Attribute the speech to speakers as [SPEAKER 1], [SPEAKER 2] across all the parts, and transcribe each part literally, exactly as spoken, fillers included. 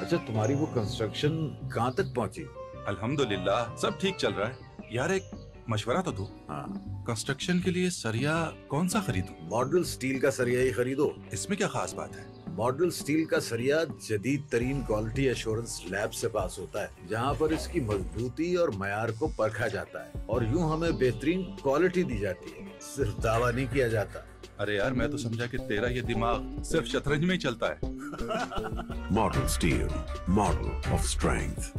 [SPEAKER 1] अच्छा, तुम्हारी वो कंस्ट्रक्शन कहाँ तक पहुंची?
[SPEAKER 2] अल्हम्दुलिल्लाह सब ठीक चल रहा है। यार एक मशवरा तो दो।
[SPEAKER 1] हाँ,
[SPEAKER 2] कंस्ट्रक्शन के लिए सरिया कौन सा खरीदूं?
[SPEAKER 1] मॉडल स्टील का सरिया ही खरीदो।
[SPEAKER 2] इसमें क्या खास बात है?
[SPEAKER 1] मॉडल स्टील का सरिया जदीद तरीन क्वालिटी एश्योरेंस लैब से पास होता है, जहाँ पर इसकी मजबूती और मयार को परखा जाता है और यूं हमें बेहतरीन क्वालिटी दी जाती है, सिर्फ दावा नहीं किया जाता।
[SPEAKER 2] अरे यार, मैं तो समझा कि तेरा ये दिमाग सिर्फ शतरंज में ही चलता है।
[SPEAKER 3] Model steel, model of strength.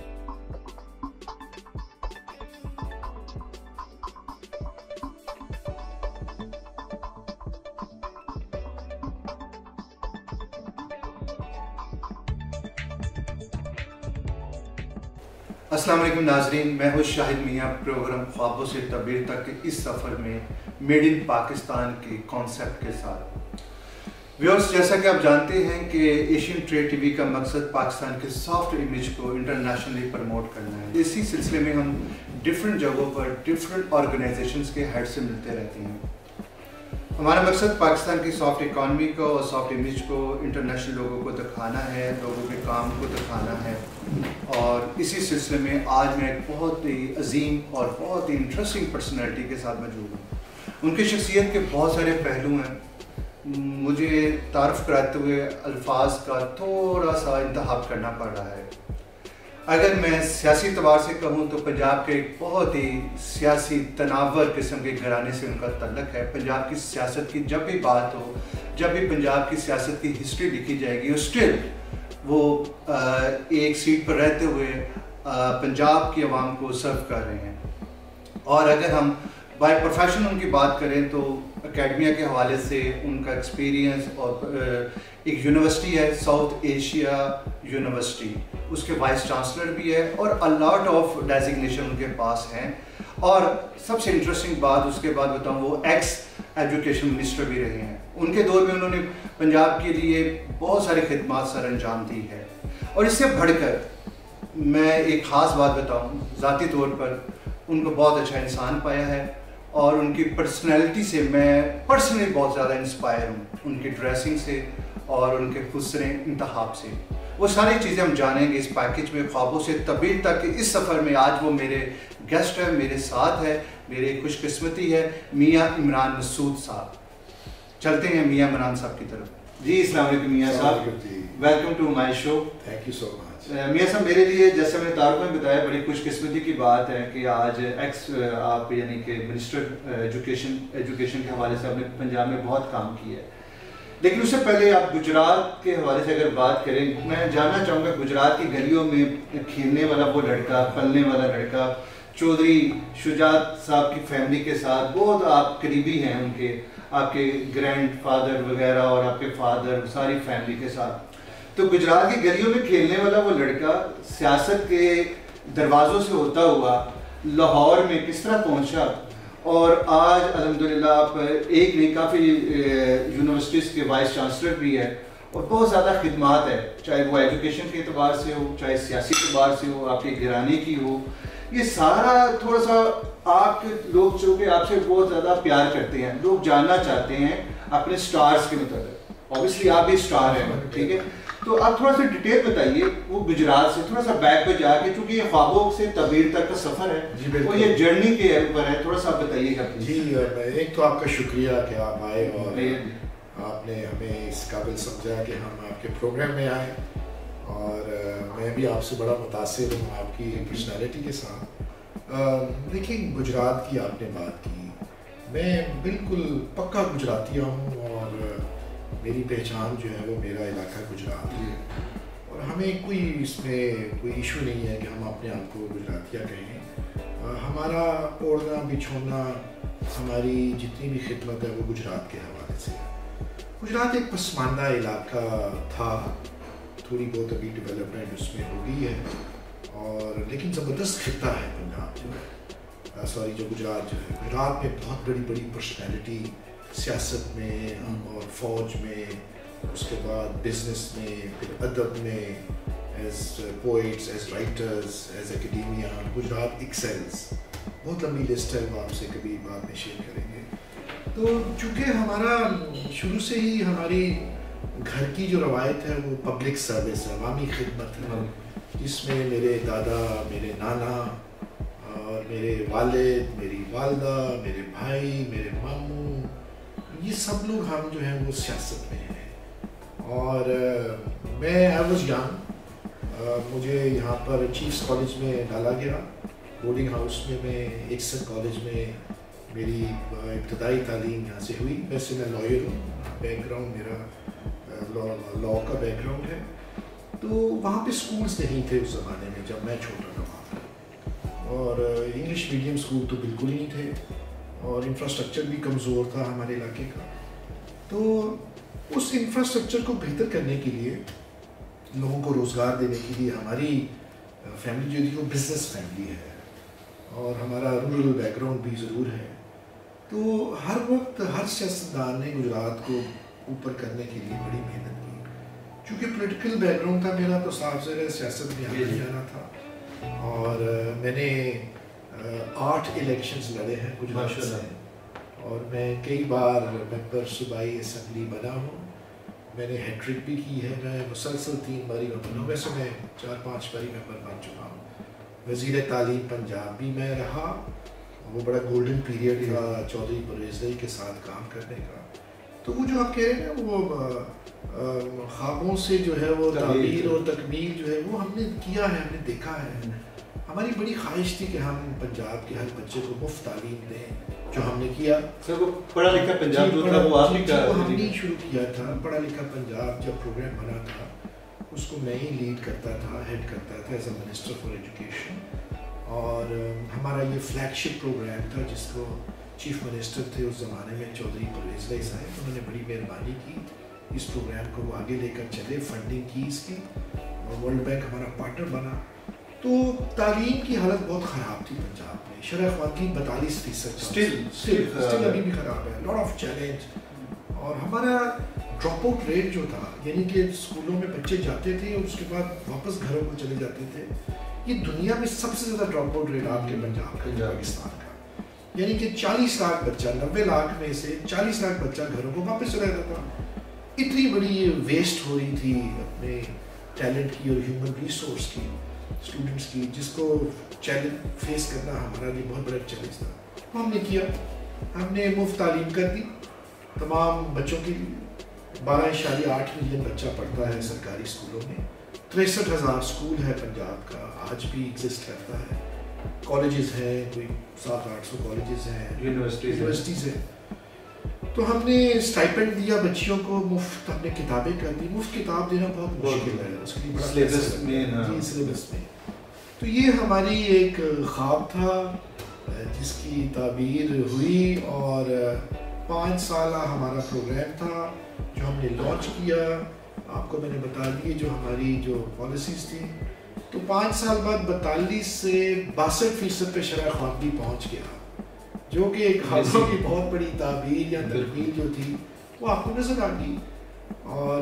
[SPEAKER 4] अस्सलाम वालेकुम नाजरीन, मैं हूँ शाहिद मियाँ। प्रोग्राम ख्वाबों से तबीर तक के इस सफ़र में मेड इन पाकिस्तान के कॉन्सेप्ट के साथ व्यूअर्स, जैसा कि आप जानते हैं कि एशियन ट्रेड टीवी का मकसद पाकिस्तान के सॉफ्ट इमेज को इंटरनेशनली प्रमोट करना है। इसी सिलसिले में हम डिफरेंट जगहों पर डिफरेंट ऑर्गेनाइजेशंस के हेड से मिलते रहते हैं। हमारा मकसद पाकिस्तान की सॉफ्ट इकॉनमी को और सॉफ्ट इमेज को इंटरनेशनल लोगों को दिखाना है, लोगों के काम को दिखाना है। और इसी सिलसिले में आज मैं एक बहुत ही अजीम और बहुत ही इंटरेस्टिंग पर्सनैलिटी के साथ मौजूद हूँ। उनकी शख्सियत के बहुत सारे पहलू हैं। मुझे तारुफ कराते हुए अल्फाज का थोड़ा सा इंतखाब करना पड़ रहा है। अगर मैं सियासी एतबार से कहूँ तो पंजाब के एक बहुत ही सियासी तनावर किस्म के घराने से उनका तल्लक है। पंजाब की सियासत की जब भी बात हो, जब भी पंजाब की सियासत की हिस्ट्री लिखी जाएगी, स्टिल वो एक सीट पर रहते हुए पंजाब की आवाम को सर्व कर रहे हैं। और अगर हम बाय प्रोफेशन उनकी बात करें तो एकेडमिया के हवाले से उनका एक्सपीरियंस, और एक यूनिवर्सिटी है साउथ एशिया यूनिवर्सिटी, उसके वाइस चांसलर भी है और अ लॉट ऑफ डेजिग्नेशन उनके पास हैं। और सबसे इंटरेस्टिंग बात उसके बाद बताऊं, वो एक्स एजुकेशन मिनिस्टर भी रहे हैं। उनके दौर में उन्होंने पंजाब के लिए बहुत सारी खिदमात सर अंजाम दी है। और इससे बढ़कर मैं एक ख़ास बात बताऊं, ज़ाती तौर पर उनको बहुत अच्छा इंसान पाया है और उनकी पर्सनैलिटी से मैं पर्सनली बहुत ज़्यादा इंस्पायर हूँ, उनकी ड्रेसिंग से और उनके हुस्न इंतखाब से। वो सारी चीज़ें हम जानेंगे इस पैकेज में ख्वाबों से तबीर तक। इस सफ़र में आज वो मेरे गेस्ट है, मेरे साथ है, मेरी खुशकिस्मती है मियाँ इमरान मसूद साहब। चलते हैं मियाँ इमरान साहब की तरफ। जी अस्सलाम वालेकुम मियाँ साहब, welcome to my show.
[SPEAKER 5] Thank you so much.
[SPEAKER 4] मियाँ साहब, मेरे लिए जैसे मैंने तारुफ में बताया, बड़ी खुशकिस्मती की बात है कि आज एक्स आप यानी कि मिनिस्टर एजुकेशन एजुकेशन के हवाले से आपने पंजाब में बहुत काम किया है। लेकिन उससे पहले आप गुजरात के हवाले से अगर बात करें, मैं जानना चाहूँगा गुजरात की गलियों में खेलने वाला वो लड़का, पलने वाला लड़का, चौधरी शुजात साहब की फैमिली के साथ बहुत आप करीबी हैं उनके, आपके ग्रैंड फादर वगैरह और आपके फादर, सारी फैमिली के साथ। तो गुजरात की गलियों में खेलने वाला वो लड़का सियासत के दरवाज़ों से होता हुआ लाहौर में किस तरह पहुँचा, और आज अल्हम्दुलिल्लाह आप एक नहीं काफ़ी यूनिवर्सिटीज़ के वाइस चांसलर भी है और बहुत ज़्यादा खिदमात है, चाहे वो एजुकेशन के अतबार से हो, चाहे सियासी अतबार से हो, आपके घराने की हो। ये सारा थोड़ा सा आपके लोग जो कि आपसे बहुत ज़्यादा प्यार करते हैं, लोग जानना चाहते हैं अपने स्टार्स के मतलब। ऑब्वियसली आप भी स्टार हैं, ठीक है, तो आप थोड़ा सा डिटेल बताइए वो गुजरात से थोड़ा सा बैक पे जाके, क्योंकि ये ख्वाबों से तबीर तक का सफ़र है, वो ये जर्नी के ऊपर है, थोड़ा सा बताइएगा
[SPEAKER 5] जी। एक तो आपका शुक्रिया कि आप आए और आपने हमें इस काबिल समझा कि हम आपके प्रोग्राम में आए। और मैं भी आपसे बड़ा मुतासिर हूँ आपकी पर्सनैलिटी के साथ। देखिए, गुजरात की आपने बात की, मैं बिल्कुल पक्का गुजरातिया हूँ और मेरी पहचान जो है वो मेरा इलाका गुजरात है और हमें कोई इसमें कोई इशू नहीं है कि हम अपने आप को गुजरातिया कहें। हमारा ओढ़ना बिछोना, हमारी जितनी भी खिदमत है वो गुजरात के हवाले से है। गुजरात एक पसमानदा इलाका था, थोड़ी बहुत अभी डेवलपमेंट उसमें हो गई है, और लेकिन ज़बरदस्त खिता है पंजाब जो, सॉरी जो गुजरात जो है। गुजरात में बहुत बड़ी बड़ी पर्सनैलिटी सियासत में और फौज में, उसके बाद बिजनेस में, फिर अदब में, as poets, as writers, as academia, Gujrat excels. बहुत लंबी लिस्ट है, वो आपसे कभी बाद में शेयर करेंगे। तो चूँकि हमारा शुरू से ही हमारी گھر کی جو روایت ہے وہ پبلک سروس ہے، عوامی خدمت ہے، جس میں میرے دادا، میرے نانا اور میرے والد، میری والدہ، میرے بھائی، میرے ماموں، یہ سب لوگ ہم جو ہیں وہ سیاست میں ہیں. اور میں آئی واز ینگ، مجھے یہاں پر چیفس کالج میں ڈالا گیا، بورڈنگ ہاؤس میں. میں ایکسن کالج میں میری ابتدائی تعلیم یہاں سے ہوئی. ویسے میں لائر ہوں، بیک گراؤنڈ میرا لا کا بیک گراؤنڈ ہے. تو وہاں پہ اسکولس نہیں تھے اس زمانے میں جب میں چھوٹا تھا وہاں پہ، اور انگلش میڈیم اسکول تو بالکل ہی نہیں تھے، اور انفراسٹرکچر بھی کمزور تھا ہمارے علاقے کا. تو اس انفراسٹرکچر کو بہتر کرنے کے لیے، لوگوں کو روزگار دینے کے لیے، ہماری فیملی جو تھی وہ بزنس فیملی ہے اور ہمارا رورل بیک گراؤنڈ بھی ضرور ہے. تو ہر وقت ہر سیاستدان نے گجرات کو اوپر کرنے کے لیے بڑی محنت کی. چونکہ پولیٹیکل بیک گراؤنڈ تھا میرا تو صاف ظاہر ہے سیاست میں آنا جانا تھا. اور میں نے آٹھ الیکشنز لڑے ہیں گجرات سے، اور میں کئی بار ممبر صوبائی اسمبلی بنا ہوں. میں نے ہیٹرک بھی کی ہے، میں مسلسل تین باری میں بنا ہوں. ویسے میں چار پانچ باری ممبر بن چکا ہوں. وزیر تعلیم پنجاب بھی میں رہا، وہ بڑا گولڈن پیریڈ تھا چودھری پرویز کے ساتھ کام کرنے کا. تو وہ جو آپ کہہ رہے ہیں وہ خوابوں سے جو ہے وہ تعبیر اور تکمیل جو ہے وہ ہم نے کیا ہے، ہم نے دیکھا ہے. ہماری بڑی خواہش تھی کہ ہم پنجاب کے ہر بچے کو مفت تعلیم دیں، جو ہم نے کیا.
[SPEAKER 6] سر وہ پڑھا لکھا پنجاب جو تھا وہ آپ ہی کا
[SPEAKER 5] ہم نے شروع کیا تھا. پڑھا لکھا پنجاب جب پروگرام بنا تھا اس کو میں ہی لیڈ کرتا تھا، ہیڈ کرتا تھا as a minister for education. اور ہمارا یہ فلیگ شپ پروگرام تھا جس کو چیف منسٹر تھے اس زمانے میں چودھری پرویز بھائی صاحب، انہوں نے بڑی مہربانی کی اس پروگرام کو وہ آگے لے کر چلے، فنڈنگ کی اس کی، اور ورلڈ بینک ہمارا پارٹنر بنا. تو تعلیم کی حالت بہت خراب تھی پنجاب میں. شرح خواتین بتالیس فیصد اسٹل ابھی بھی خراب ہے. Lot of challenge. اور ہمارا ڈراپ آؤٹ ریٹ جو تھا، یعنی کہ اسکولوں میں بچے جاتے تھے اور اس کے بعد واپس گھروں کو چلے جاتے تھے، یہ دنیا میں سب سے زیادہ ڈراپ آؤٹ ریٹ آپ کے پنجاب کا، پاکستان کا. یعنی کہ چالیس لاکھ بچہ، نوے لاکھ میں سے چالیس لاکھ بچہ گھروں کو واپس چلا جاتا تھا. اتنی بڑی ویسٹ ہو رہی تھی اپنے ٹیلنٹ کی اور ہیومن ریسورس کی، اسٹوڈنٹس کی، جس کو چیلنج فیس کرنا ہمارا لیے بہت بڑا چیلنج تھا. ہم نے کیا، ہم نے مفت تعلیم کر دی تمام بچوں کے لیے. بارہ اشاریہ آٹھ ملین بچہ پڑھتا ہے سرکاری اسکولوں میں. تریسٹھ ہزار اسکول ہے پنجاب کا، آج بھی ایگزسٹ کرتا ہے. کالجز ہیں، کوئی سات آٹھ سو کالجز ہیں، یونیورسٹیز ہیں. تو ہم نے اسٹائپنڈ دیا بچیوں کو، مفت ہم نے کتابیں کر دی. مفت کتاب دینا بہت مشکل ہے، اس کے لیے بڑا سلیبس میں جی سلیبس میں. تو یہ ہماری ایک خواب تھا جس کی تعبیر ہوئی، اور پانچ سالہ ہمارا پروگرام تھا جو ہم نے لانچ کیا. آپ کو میں نے بتا دی جو ہماری جو پالیسیز تھیں. تو پانچ سال بعد بتالیس سے باسٹھ فیصد پہ شرح خواتین پہنچ گیا، جو کہ ایک خوابوں کی بہت بڑی تعبیر یا تکمیل جو تھی وہ آپ کو نظر آ گئی. اور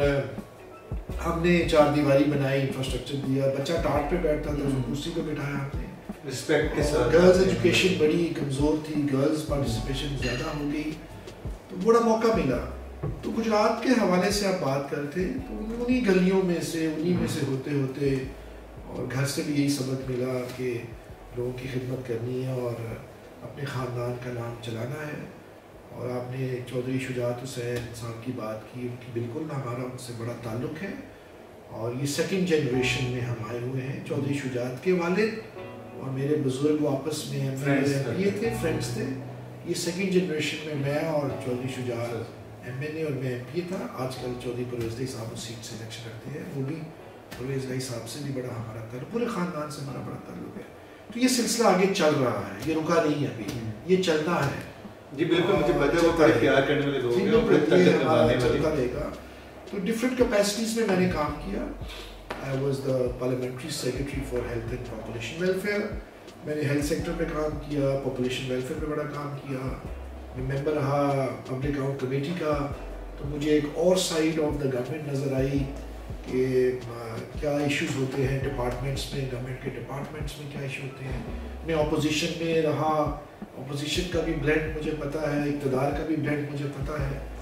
[SPEAKER 5] ہم نے چار دیواری بنائی، انفراسٹرکچر دیا. بچہ ٹاٹ پہ بیٹھتا تھا، کرسی پہ بٹھایا ہم نے.
[SPEAKER 6] رسپیکٹ کے ساتھ.
[SPEAKER 5] گرلز ایجوکیشن بڑی کمزور تھی، گرلز پارٹیسپیشن زیادہ ہو گئی، تو بڑا موقع ملا. تو گجرات کے حوالے سے آپ بات کرتے تو انہی گلیوں میں سے انہی میں سے ہوتے ہوتے اور گھر سے بھی یہی سبق ملا کہ لوگوں کی خدمت کرنی ہے اور اپنے خاندان کا نام چلانا ہے. اور آپ نے چودھری شجاعت حسین صاحب کی بات کی، ان کی بالکل ہمارا ان سے بڑا تعلق ہے. اور یہ سیکنڈ جنریشن میں ہم آئے ہوئے ہیں. چودھری شجاعت کے والد اور میرے بزرگ وہ آپس میں یہ تھے، فرینڈس تھے. یہ سیکنڈ جنریشن میں میں اور Chaudhry Shujaat M N A اور میں ایم پی اے تھا. آج کل چودھری پرویز بھائی صاحب اس سیٹ سے الیکشن کرتے ہیں، وہ بھی پرویز بھائی صاحب سے بھی بڑا ہمارا تعلق، پورے خاندان سے ہمارا بڑا تعلق ہے. تو یہ سلسلہ آگے چل رہا ہے، یہ رکا نہیں ہے ابھی، یہ چلنا ہے.
[SPEAKER 6] جی بالکل، مجھے پتہ ہے وہ بڑے پیار کرنے والے لوگ ہیں، بڑے تعلق نبھانے والے.
[SPEAKER 5] چلتا رہے گا. تو ڈفرینٹ کیپیسٹیز میں میں نے کام کیا. I was the parliamentary secretary for health and population welfare. میں نے ہیلتھ سیکٹر پہ کام کیا، پاپولیشن ویلفیئر پہ بڑا کام کیا. میں ممبر رہا پبلک اکاؤنٹ کمیٹی کا. تو مجھے ایک اور سائڈ آف دا گورنمنٹ نظر آئی کہ کیا ایشوز ہوتے ہیں ڈپارٹمنٹس میں، گورنمنٹ کے ڈپارٹمنٹس میں کیا ایشو ہوتے ہیں. میں اپوزیشن میں رہا، اپوزیشن کا بھی بلینڈ مجھے پتہ ہے، اقتدار کا بھی بلینڈ مجھے پتہ ہے.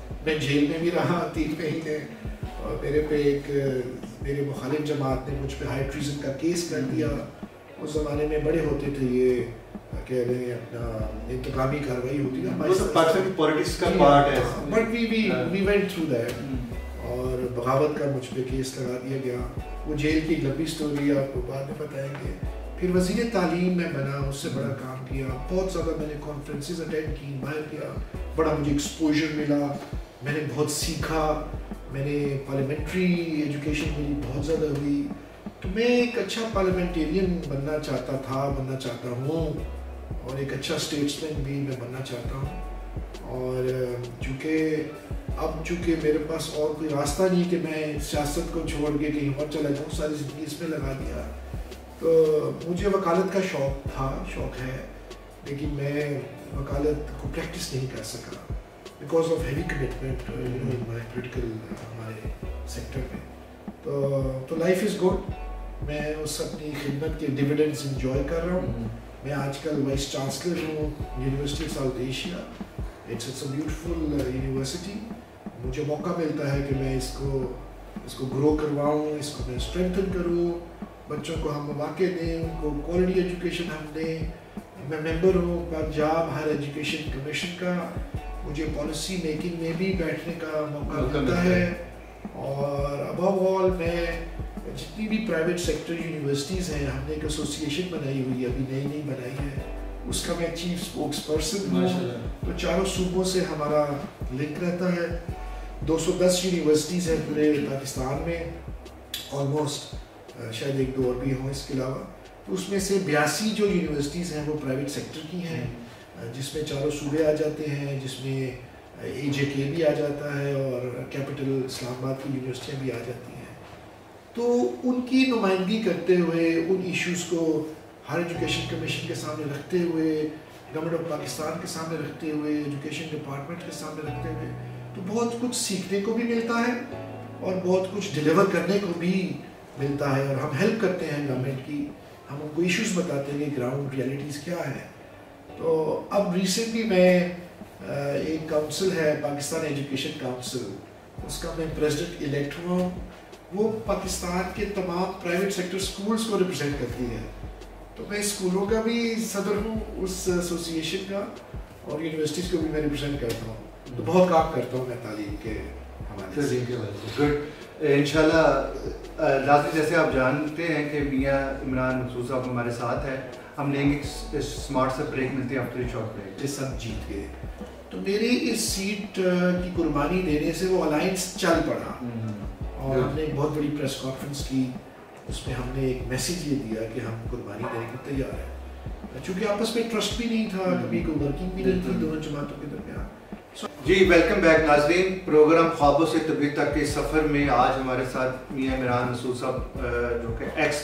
[SPEAKER 5] میں جیل میں بھی رہا تین مہینے اور میرے پہ ایک میرے مخالف جماعت نے مجھ پہ ہائی ٹریزن کا کیس کر دیا. اس زمانے میں بڑے ہوتے تھے یہ کہہ رہے ہیں اپنا انتقامی کارروائی ہوتی ہے
[SPEAKER 6] پاکستان کی پالیٹکس کا پارٹ ہے,
[SPEAKER 5] but we we we went through that. اور بغاوت کا مجھ پہ کیس لگا دیا گیا. وہ جیل کی لمبی سٹوری آپ کو بعد میں بتائیں گے. پھر وزیر تعلیم میں بنا, اس سے بڑا کام کیا, بہت زیادہ میں نے کانفرنسز اٹینڈ کی, باہر کیا, بڑا مجھے ایکسپوجر ملا, میں نے بہت سیکھا, میں نے پارلیمنٹری ایجوکیشن میری بہت زیادہ ہوئی. تو میں ایک اچھا پارلیمنٹیرین بننا چاہتا تھا, بننا چاہتا ہوں, اور ایک اچھا اسٹیٹسمین بھی میں بننا چاہتا ہوں. اور چونکہ اب چونکہ میرے پاس اور کوئی راستہ نہیں کہ میں سیاست کو چھوڑ کے کہیں اور چلا جاؤں, ساری زندگی اس میں لگا دیا, تو مجھے وکالت کا شوق تھا, شوق ہے, لیکن میں وکالت کو پریکٹس نہیں کر سکا because of heavy commitment in my political ہمارے سیکٹر میں. تو تو لائف از گڈ, میں اس اپنی خدمت کے ڈویڈنڈز انجوائے کر رہا ہوں. میں آج کل وائس چانسلر ہوں university of South Asia. It's it's a beautiful university. مجھے موقع ملتا ہے کہ میں اس کو اس کو گرو کرواؤں, اس کو میں اسٹرینتھن کروں, بچوں کو ہم مواقع دیں, ان کو کوالٹی ایجوکیشن ہم دیں. میں ممبر ہوں پنجاب ہائر ایجوکیشن کمیشن کا. مجھے پالیسی میکنگ میں بھی بیٹھنے کا موقع ملتا ہے. اور ابو آل میں جتنی بھی پرائیویٹ سیکٹر یونیورسٹیز ہیں, ہم نے ایک ایسوسیشن بنائی ہوئی ہے, ابھی نئی نئی بنائی ہے, اس کا میں چیف اسپوکس پرسن ہوں. تو چاروں صوبوں سے ہمارا لنک رہتا ہے. دو سو دس یونیورسٹیز ہیں پورے پاکستان میں, آلموسٹ, شاید ایک دو اور بھی ہوں اس کے علاوہ. تو اس میں سے بیاسی جو یونیورسٹیز ہیں وہ پرائیویٹ سیکٹر کی ہیں, جس میں چاروں صوبے آ جاتے ہیں, جس میں اے جے کے بھی آ جاتا ہے, اور کیپٹل اسلام آباد کی یونیورسٹیاں بھی آ جاتی ہیں. تو ان کی نمائندگی کرتے ہوئے, ان ایشوز کو ہائر ایجوکیشن کمیشن کے سامنے رکھتے ہوئے, گورنمنٹ آف پاکستان کے سامنے رکھتے ہوئے, ایجوکیشن ڈپارٹمنٹ کے سامنے رکھتے ہوئے, تو بہت کچھ سیکھنے کو بھی ملتا ہے اور بہت کچھ ڈیلیور کرنے کو بھی ملتا ہے. اور ہم ہیلپ کرتے ہیں گورنمنٹ کی, ہم ان کو ایشوز بتاتے ہیں کہ گراؤنڈ ریئلٹیز کیا ہے. تو اب ریسنٹلی میں ایک کاؤنسل ہے پاکستان ایجوکیشن کاؤنسل, اس کا میں پریزیڈنٹ الیکٹ ہوا ہوں. وہ پاکستان کے تمام پرائیویٹ سیکٹر اسکولس کو ریپرزینٹ کرتی ہے. تو میں اسکولوں کا بھی صدر ہوں اس ایسوسیشن کا, اور یونیورسٹیز کو بھی میں ریپرزینٹ کرتا ہوں. تو بہت کام کرتا ہوں میں تعلیم کے حوالے سے.
[SPEAKER 4] گڈ. انشاءاللہ ناظرین, جیسے آپ جانتے ہیں کہ میاں عمران مسعود صاحب ہمارے ساتھ ہیں. ہم لیں گے اسمارٹ سے بریک, ملتے ہیں آفٹر اے شارٹ بریک.
[SPEAKER 5] یہ سب جیت گئے. تو میری اس سیٹ کی قربانی دینے سے وہ الائنس چل پڑا, اور ہم نے ایک بہت بڑی پریس کانفرنس کی. اس میں ہم نے ایک میسیج یہ دیا کہ ہم قربانی دینے کے تیار ہیں, چونکہ آپس میں ٹرسٹ بھی نہیں تھا, کبھی کوئی ورکنگ بھی نہیں تھی دونوں جماعتوں کے درمیان.
[SPEAKER 4] جی ویلکم بیک ناظرین. پروگرام خوابوں سے تعبیر تک کے سفر میں آج ہمارے ساتھ میاں عمران مسعود صاحب, جو کہ ایکس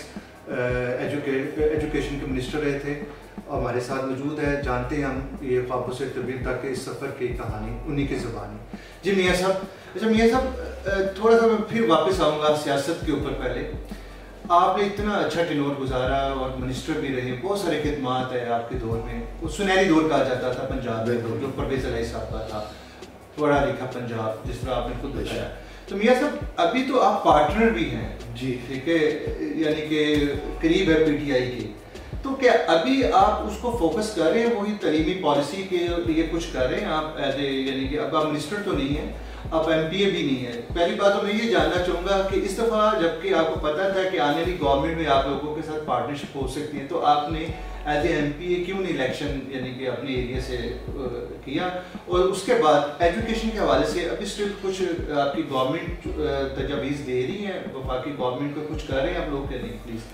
[SPEAKER 4] ایجوکیشن کے منسٹر رہے تھے, ہمارے ساتھ موجود ہے. جانتے ہیں ہم یہ خوابوں سے تعبیر تک کے اس سفر کی کہانی انہی کی زبانی. جی میاں صاحب, اچھا میاں صاحب تھوڑا سا میں پھر واپس آؤں گا سیاست کے اوپر. پہلے آپ نے اتنا اچھا ٹینور گزارا اور منسٹر بھی رہے, بہت سارے خدمات ہیں آپ کے دور میں. وہ سنہری دور کہا جاتا تھا پنجاب میں, جو پرویز الہی صاحب کا تھا, پڑھا لکھا پنجاب, جس طرح آپ نے خود بتایا. تو میاں صاحب ابھی تو آپ پارٹنر بھی ہیں, جی ٹھیک ہے, یعنی کہ قریب ہے پی ٹی آئی کے. تو کیا ابھی آپ اس کو فوکس کر رہے ہیں, وہی تعلیمی پالیسی کے لیے کچھ کر رہے ہیں آپ ایز اے, یعنی کہ اب آپ منسٹر تو نہیں ہیں, آپ ایم پی اے بھی نہیں ہے. پہلی بات تو میں یہ جاننا چاہوں گا کہ اس دفعہ جبکہ آپ کو پتہ تھا کہ آنے والی گورنمنٹ میں آپ لوگوں کے ساتھ پارٹنرشپ ہو سکتی ہے, تو آپ نے ایز اے ایم پی اے کیوں نہیں الیکشن یعنی کہ اپنے ایریا سے کیا؟ اور اس کے بعد ایجوکیشن کے حوالے سے ابھی اسٹل کچھ آپ کی گورنمنٹ تجاویز دے رہی ہیں, وفاقی گورنمنٹ کو کچھ کر رہے ہیں آپ لوگ کے لیے پلیز؟